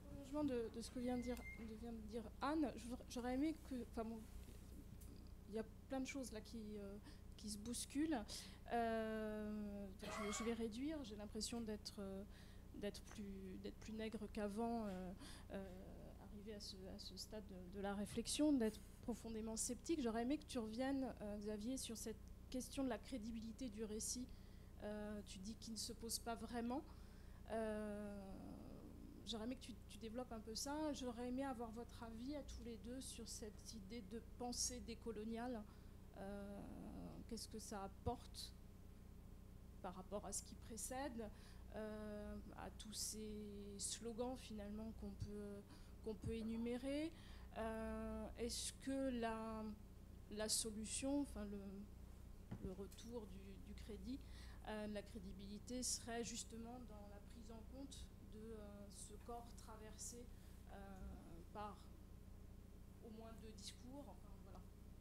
De ce que vient de dire Anne, j'aurais aimé que... Enfin bon, il y a plein de choses là qui se bousculent. Je vais réduire. J'ai l'impression d'être plus nègre qu'avant, arrivé à ce stade de la réflexion, d'être profondément sceptique. J'aurais aimé que tu reviennes, Xavier, sur cette question de la crédibilité du récit. Tu dis qu'il ne se pose pas vraiment. J'aurais aimé que tu développes un peu ça. J'aurais aimé avoir votre avis à tous les deux sur cette idée de pensée décoloniale. Qu'est-ce que ça apporte par rapport à ce qui précède, à tous ces slogans finalement qu'on peut énumérer. Est-ce que la solution, enfin le retour du crédit, la crédibilité serait justement dans la prise en compte de ce corps traversé par au moins 2 discours, enfin voilà.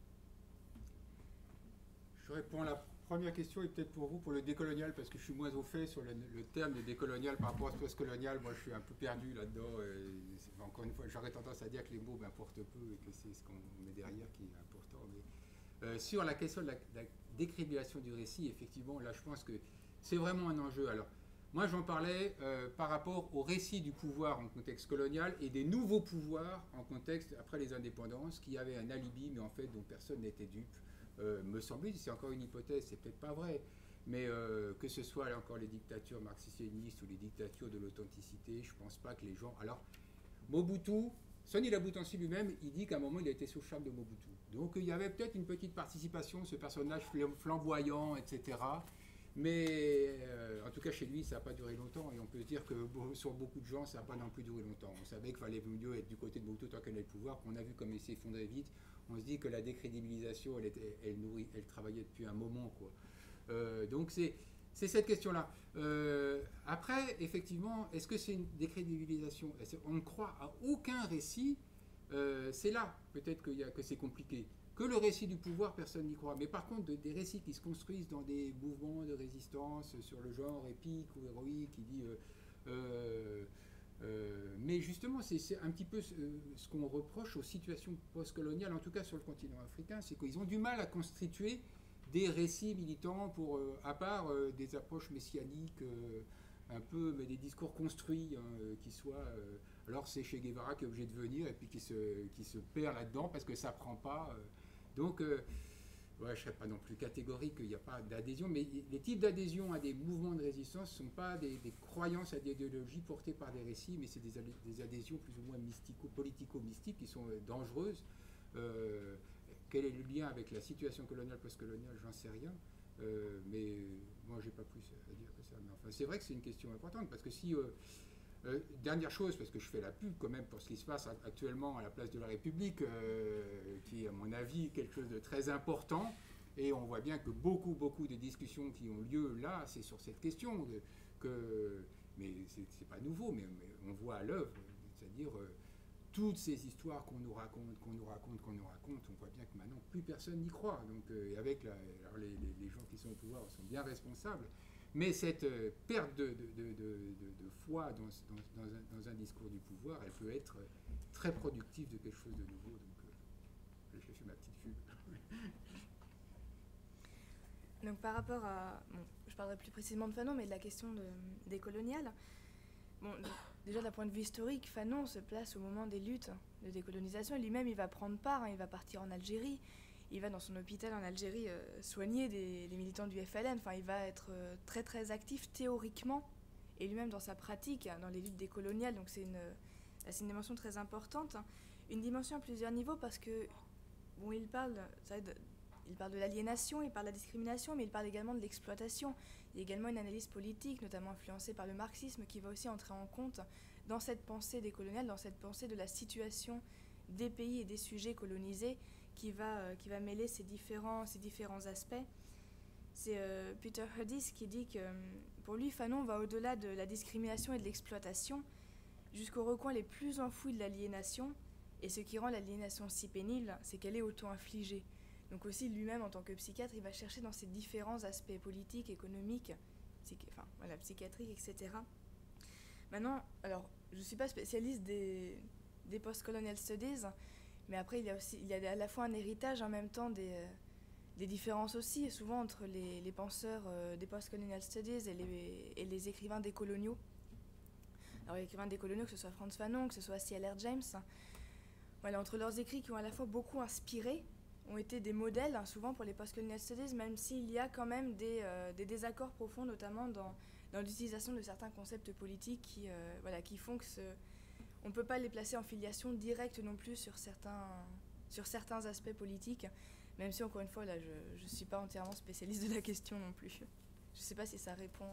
Je réponds à la première question et peut-être pour vous, pour le décolonial, parce que je suis moins au fait sur le terme de décolonial par rapport à postcolonial. Moi, je suis un peu perdu là-dedans. Encore une fois, j'aurais tendance à dire que les mots m'importent peu et que c'est ce qu'on met derrière qui est important. Mais, sur la question de la décriminalisation du récit, effectivement, là, je pense que c'est vraiment un enjeu. Alors, moi, j'en parlais par rapport au récit du pouvoir en contexte colonial et des nouveaux pouvoirs en contexte après les indépendances qui avaient un alibi, mais en fait, dont personne n'était dupe. Me semble-t-il, c'est encore une hypothèse, c'est peut-être pas vrai, mais que ce soit là encore les dictatures marxistes-léninistes ou les dictatures de l'authenticité, je pense pas que les gens... Alors, Mobutu, Sonny Labutansi lui-même, il dit qu'à un moment, il a été sous le charme de Mobutu. Donc, il y avait peut-être une petite participation, ce personnage flamboyant, etc. Mais en tout cas, chez lui, ça n'a pas duré longtemps. Et on peut se dire que sur beaucoup de gens, ça n'a pas non plus duré longtemps. On savait qu'il fallait mieux être du côté de Mobutu tant qu'elle avait le pouvoir. On a vu comme il s'effondrait vite. On se dit que la décrédibilisation, elle travaillait depuis un moment, quoi. Donc c'est cette question-là. Après, effectivement, est-ce que c'est une décrédibilisation? On ne croit à aucun récit. C'est là, peut-être que c'est compliqué. Que le récit du pouvoir, personne n'y croit. Mais par contre, des récits qui se construisent dans des mouvements de résistance sur le genre épique ou héroïque, qui dit... mais justement, c'est un petit peu ce qu'on reproche aux situations postcoloniales, en tout cas sur le continent africain, c'est qu'ils ont du mal à constituer des récits militants à part des approches messianiques, un peu, mais des discours construits qui soient... alors c'est Che Guevara qui est obligé de venir et puis qui se perd là-dedans parce que ça prend pas. Donc, ouais, je ne serais pas non plus catégorique qu'il n'y a pas d'adhésion, mais les types d'adhésion à des mouvements de résistance ne sont pas des croyances à des idéologies portées par des récits, mais c'est des adhésions plus ou moins politico-mystiques qui sont dangereuses. Quel est le lien avec la situation coloniale, postcoloniale, j'en sais rien. Mais moi, je n'ai pas plus à dire que ça. Mais enfin, c'est vrai que c'est une question importante, parce que si... dernière chose, parce que je fais la pub quand même pour ce qui se passe actuellement à la place de la République, qui est à mon avis quelque chose de très important, et on voit bien que beaucoup de discussions qui ont lieu là, c'est sur cette question, mais c'est pas nouveau, mais on voit à l'œuvre, c'est-à-dire toutes ces histoires qu'on nous raconte, on voit bien que maintenant plus personne n'y croit, donc avec alors les gens qui sont au pouvoir sont bien responsables. Mais cette perte de foi dans un discours du pouvoir, elle peut être très productive de quelque chose de nouveau. Donc, j'ai fait ma petite pub. Donc, par rapport à... Bon, je parlerai plus précisément de Fanon, mais de la question décoloniale. Bon, déjà, d'un point de vue historique, Fanon se place au moment des luttes de décolonisation. Et lui-même, il va prendre part, il va partir en Algérie. Il va dans son hôpital en Algérie soigner les militants du FLN. Enfin, il va être très très actif théoriquement et lui-même dans sa pratique, dans les luttes décoloniales. Donc c'est une dimension très importante. Une dimension à plusieurs niveaux parce que, bon, il parle de l'aliénation, il parle de la discrimination, mais il parle également de l'exploitation. Il y a également une analyse politique, notamment influencée par le marxisme, qui va aussi entrer en compte dans cette pensée décoloniale, dans cette pensée de la situation des pays et des sujets colonisés, qui va mêler ces différents aspects. C'est Peter Hudis qui dit que pour lui, Fanon va au-delà de la discrimination et de l'exploitation jusqu'aux recoins les plus enfouis de l'aliénation. Et ce qui rend l'aliénation si pénible, c'est qu'elle est auto-infligée. Donc aussi, lui-même, en tant que psychiatre, il va chercher dans ces différents aspects politiques, économiques, psychiatriques, etc. Maintenant, alors, je ne suis pas spécialiste des post-colonial studies, mais après, il y a à la fois un héritage en même temps des différences aussi, souvent entre les penseurs des post-colonial studies et les écrivains décoloniaux. Alors les écrivains décoloniaux, que ce soit Frantz Fanon, que ce soit C.L.R. James, voilà, entre leurs écrits qui ont à la fois beaucoup inspiré, ont été des modèles souvent pour les post-colonial studies, même s'il y a quand même des désaccords profonds, notamment dans l'utilisation de certains concepts politiques qui font que on ne peut pas les placer en filiation directe non plus sur certains aspects politiques, même si, encore une fois, là, je ne suis pas entièrement spécialiste de la question non plus. Je ne sais pas si ça répond.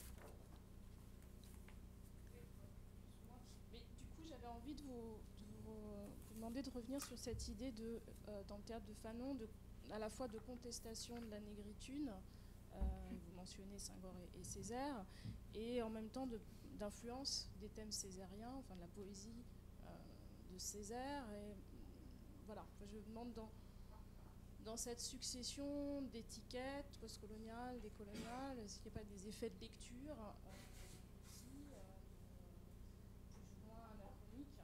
Mais du coup, j'avais envie de vous demander de revenir sur cette idée dans le théâtre de Fanon, à la fois de contestation de la négritude, vous mentionnez Senghor et Césaire, et en même temps d'influence des thèmes césariens, enfin de la poésie de Césaire. Et voilà, je me demande dans cette succession d'étiquettes postcoloniales, décoloniales, est-ce qu'il n'y a pas des effets de lecture aussi, plus ou moins anachroniques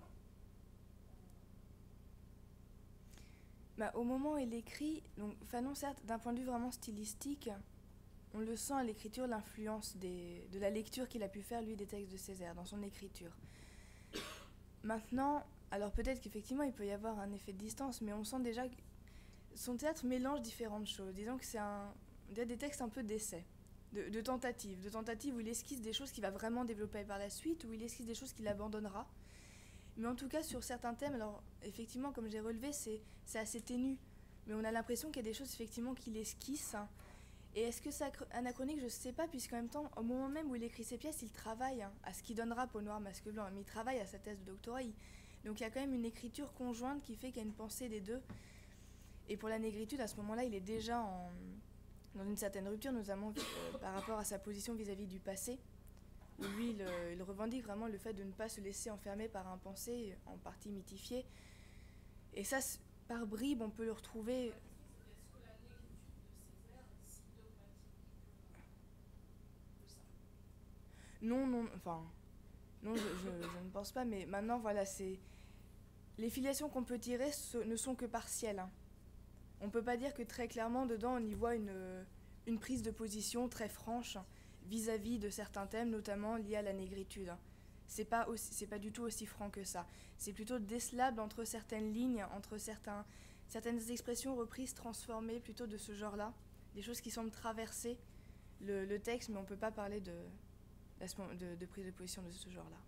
Au moment où il écrit, donc Fanon, certes, d'un point de vue vraiment stylistique, on le sent à l'écriture, l'influence de la lecture qu'il a pu faire, lui, des textes de Césaire, dans son écriture. Maintenant, alors peut-être qu'effectivement, il peut y avoir un effet de distance, mais on sent déjà que son théâtre mélange différentes choses. Disons que c'est des textes un peu d'essai, de tentatives où il esquisse des choses qu'il va vraiment développer par la suite, où il esquisse des choses qu'il abandonnera. Mais en tout cas, sur certains thèmes, alors effectivement, comme j'ai relevé, c'est assez ténu. Mais on a l'impression qu'il y a des choses effectivement qu'il esquisse. Et est-ce que c'est anachronique? Je ne sais pas, puisqu'en même temps, au moment même où il écrit ses pièces, il travaille à ce qu'il donnera Peau noire, masque blanc. Mais il travaille à sa thèse de doctorat. Donc il y a quand même une écriture conjointe qui fait qu'il y a une pensée des deux. Et pour la négritude, à ce moment-là, il est déjà dans une certaine rupture, notamment par rapport à sa position vis-à-vis du passé. Où lui, il revendique vraiment le fait de ne pas se laisser enfermer par un passé en partie mythifié. Et ça, par bribes, on peut le retrouver. Non, je ne pense pas, mais maintenant, voilà, les filiations qu'on peut tirer ne sont que partielles. On ne peut pas dire que très clairement, dedans, on y voit une prise de position très franche vis-à-vis de certains thèmes, notamment liés à la négritude. C'est pas du tout aussi franc que ça. C'est plutôt décelable entre certaines lignes, entre certaines expressions reprises, transformées, plutôt de ce genre-là. Des choses qui semblent traverser le texte, mais on ne peut pas parler de prise de position de ce genre-là.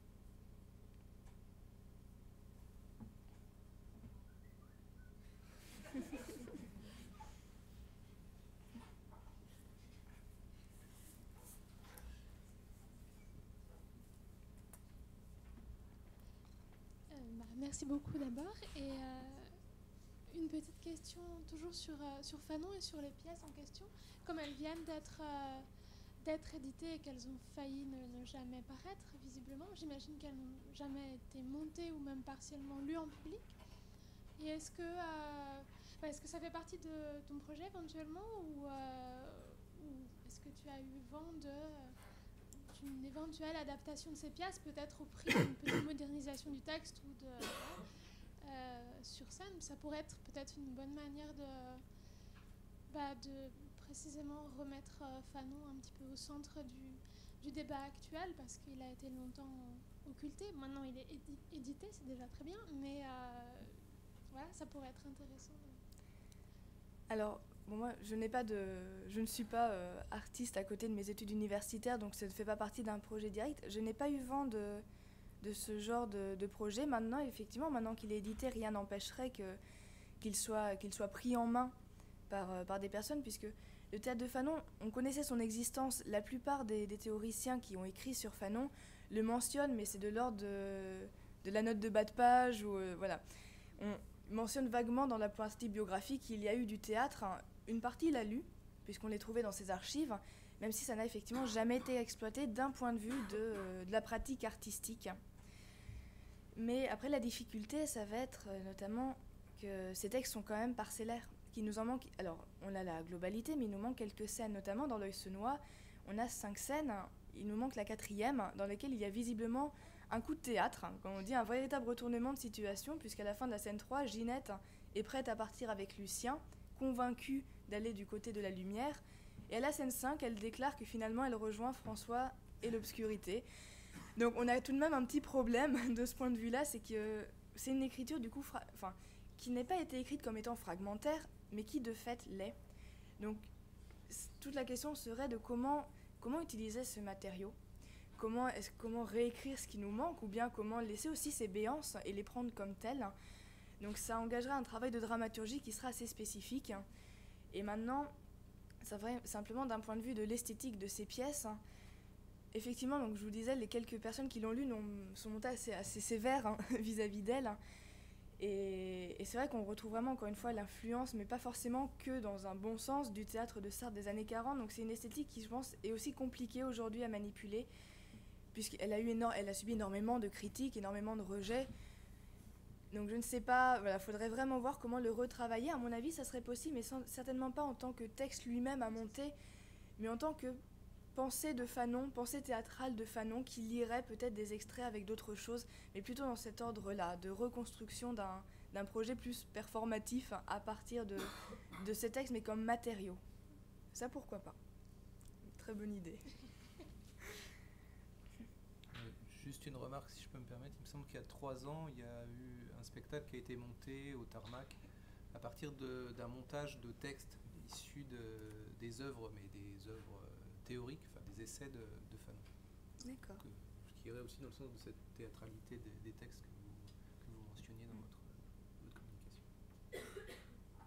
Merci beaucoup d'abord. Et une petite question toujours sur Fanon et sur les pièces en question. Comme elles viennent d'être éditées et qu'elles ont failli ne jamais paraître, visiblement, j'imagine qu'elles n'ont jamais été montées ou même partiellement lues en public. Et est-ce que ça fait partie de ton projet éventuellement ou est-ce que tu as eu vent d'une éventuelle adaptation de ces pièces, peut-être au prix d'une petite modernisation du texte ou sur scène? Ça pourrait être peut-être une bonne manière de précisément remettre Fanon un petit peu au centre du débat actuel, parce qu'il a été longtemps occulté. Maintenant, il est édité, c'est déjà très bien, mais voilà, ça pourrait être intéressant. Alors, moi, je ne suis pas artiste à côté de mes études universitaires, donc ça ne fait pas partie d'un projet direct. Je n'ai pas eu vent de ce genre de projet. Maintenant, effectivement, maintenant qu'il est édité, rien n'empêcherait qu'il soit pris en main par des personnes, puisque le théâtre de Fanon, on connaissait son existence. La plupart des théoriciens qui ont écrit sur Fanon le mentionnent, mais c'est de l'ordre de la note de bas de page, ou voilà. On mentionne vaguement dans la partie biographique qu'il y a eu du théâtre. Une partie l'a lu, puisqu'on l'est trouvé dans ses archives, même si ça n'a effectivement jamais été exploité d'un point de vue de la pratique artistique. Mais après, la difficulté, ça va être notamment que ces textes sont quand même parcellaires, qu'il nous en manque. Alors, on a la globalité, mais il nous manque quelques scènes, notamment dans L'Œil se noie. On a 5 scènes, il nous manque la 4e, dans laquelle il y a visiblement un coup de théâtre, comme on dit, un véritable retournement de situation, puisqu'à la fin de la scène 3, Ginette est prête à partir avec Lucien, convaincue d'aller du côté de la lumière. Et à la scène 5, elle déclare que finalement elle rejoint François et l'obscurité. Donc on a tout de même un petit problème de ce point de vue-là, c'est que c'est une écriture du coup qui n'a pas été écrite comme étant fragmentaire, mais qui de fait l'est. Donc toute la question serait de comment utiliser ce matériau, comment réécrire ce qui nous manque, ou bien comment laisser aussi ces béances et les prendre comme telles. Donc ça engagera un travail de dramaturgie qui sera assez spécifique. Et maintenant, ça va simplement d'un point de vue de l'esthétique de ces pièces. Effectivement, donc je vous disais, les quelques personnes qui l'ont lu sont montées assez sévères vis-à-vis d'elle. Et c'est vrai qu'on retrouve vraiment, encore une fois, l'influence, mais pas forcément que dans un bon sens, du théâtre de Sartre des années 40. Donc c'est une esthétique qui, je pense, est aussi compliquée aujourd'hui à manipuler, puisqu'elle a subi énormément de critiques, énormément de rejets. Donc je ne sais pas, voilà, faudrait vraiment voir comment le retravailler. À mon avis, ça serait possible, mais certainement pas en tant que texte lui-même à monter, mais en tant que pensée de Fanon, pensée théâtrale de Fanon, qui lirait peut-être des extraits avec d'autres choses, mais plutôt dans cet ordre-là, de reconstruction d'un projet plus performatif à partir de ces textes, mais comme matériaux. Ça, pourquoi pas? Très bonne idée. Juste une remarque, si je peux me permettre. Il me semble qu'il y a 3 ans, il y a eu un spectacle qui a été monté au Tarmac à partir d'un montage de textes issus des œuvres, mais des œuvres théoriques, enfin des essais de Fanon. D'accord. Ce qui irait aussi dans le sens de cette théâtralité des textes que vous mentionniez dans votre communication.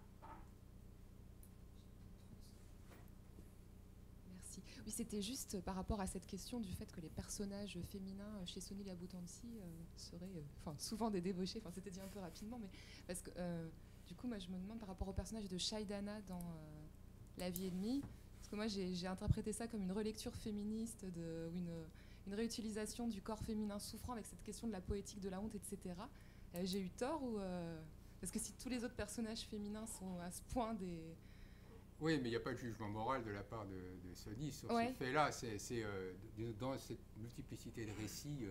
Merci. Oui, c'était juste par rapport à cette question du fait que les personnages féminins chez Sony Laboutancy seraient souvent des débauchés. C'était dit un peu rapidement, mais parce que du coup, moi, je me demande par rapport au personnage de Shaidana dans La vie ennemie. Parce que moi, j'ai interprété ça comme une relecture féministe ou une réutilisation du corps féminin souffrant avec cette question de la poétique de la honte, etc. J'ai eu tort parce que si tous les autres personnages féminins sont à ce point des... Oui, mais il n'y a pas de jugement moral de la part de Sony sur ce fait-là. C'est dans cette multiplicité de récits.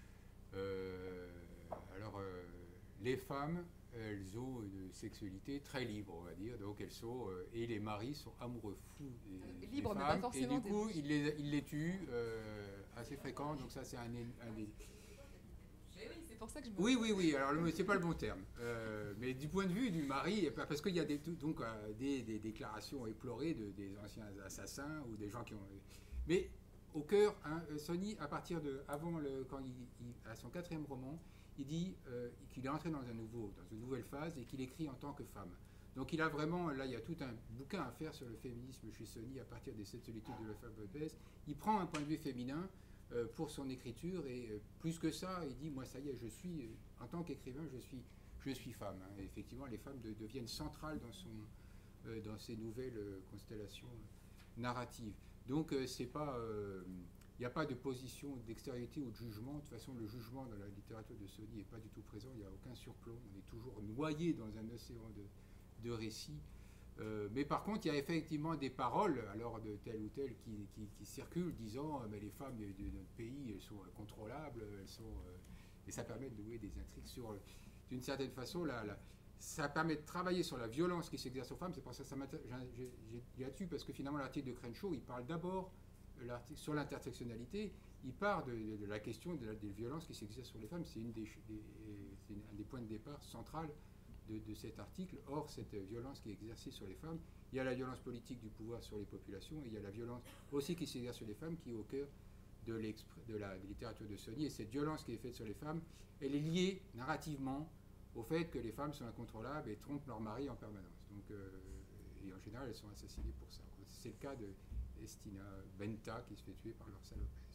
Les femmes, elles ont une sexualité très libre, on va dire. Donc elles sont et les maris sont amoureux fous des libre, femmes, mais pas forcément. Et du coup, ils les tuent assez fréquent. Donc ça, c'est un des... C'est pour ça que je me... Oui. Alors, c'est pas le bon terme. Mais du point de vue du mari, parce qu'il y a des déclarations éplorées des anciens assassins ou des gens qui ont... Mais au cœur, Sony, à partir de... quand à son 4e roman, il dit qu'il est entré dans une nouvelle phase et qu'il écrit en tant que femme. Donc il a vraiment... Là, il y a tout un bouquin à faire sur le féminisme chez Sony à partir des 7 solitudes de la femme obèse. Il prend un point de vue féminin pour son écriture et plus que ça, il dit moi ça y est, en tant qu'écrivain, je suis femme. Et effectivement, les femmes deviennent centrales dans ces nouvelles constellations narratives. Donc c'est pas, il n'y a pas de position d'extériorité ou de jugement. De toute façon, le jugement dans la littérature de Sony n'est pas du tout présent. Il n'y a aucun surplomb. On est toujours noyé dans un océan de récits. Mais par contre, il y a effectivement des paroles, alors de telle ou telle, qui circulent, disant mais les femmes de notre pays, elles sont contrôlables, et ça permet de nouer des intrigues sur, d'une certaine façon, ça permet de travailler sur la violence qui s'exerce aux femmes. C'est pour ça que j'ai là-dessus, parce que finalement, l'article de Crenshaw, il parle d'abord sur l'intersectionnalité, il part de la question des violences qui s'exercent sur les femmes. C'est un des points de départ central de cet article. Or, cette violence qui est exercée sur les femmes, il y a la violence politique du pouvoir sur les populations, et il y a la violence aussi qui s'exerce sur les femmes, qui est au cœur de la littérature de Sony. Et cette violence qui est faite sur les femmes, elle est liée narrativement au fait que les femmes sont incontrôlables et trompent leur mari en permanence. Donc, et en général, elles sont assassinées pour ça. C'est le cas de Estina Benta, qui se fait tuer par Lorsa Lopez.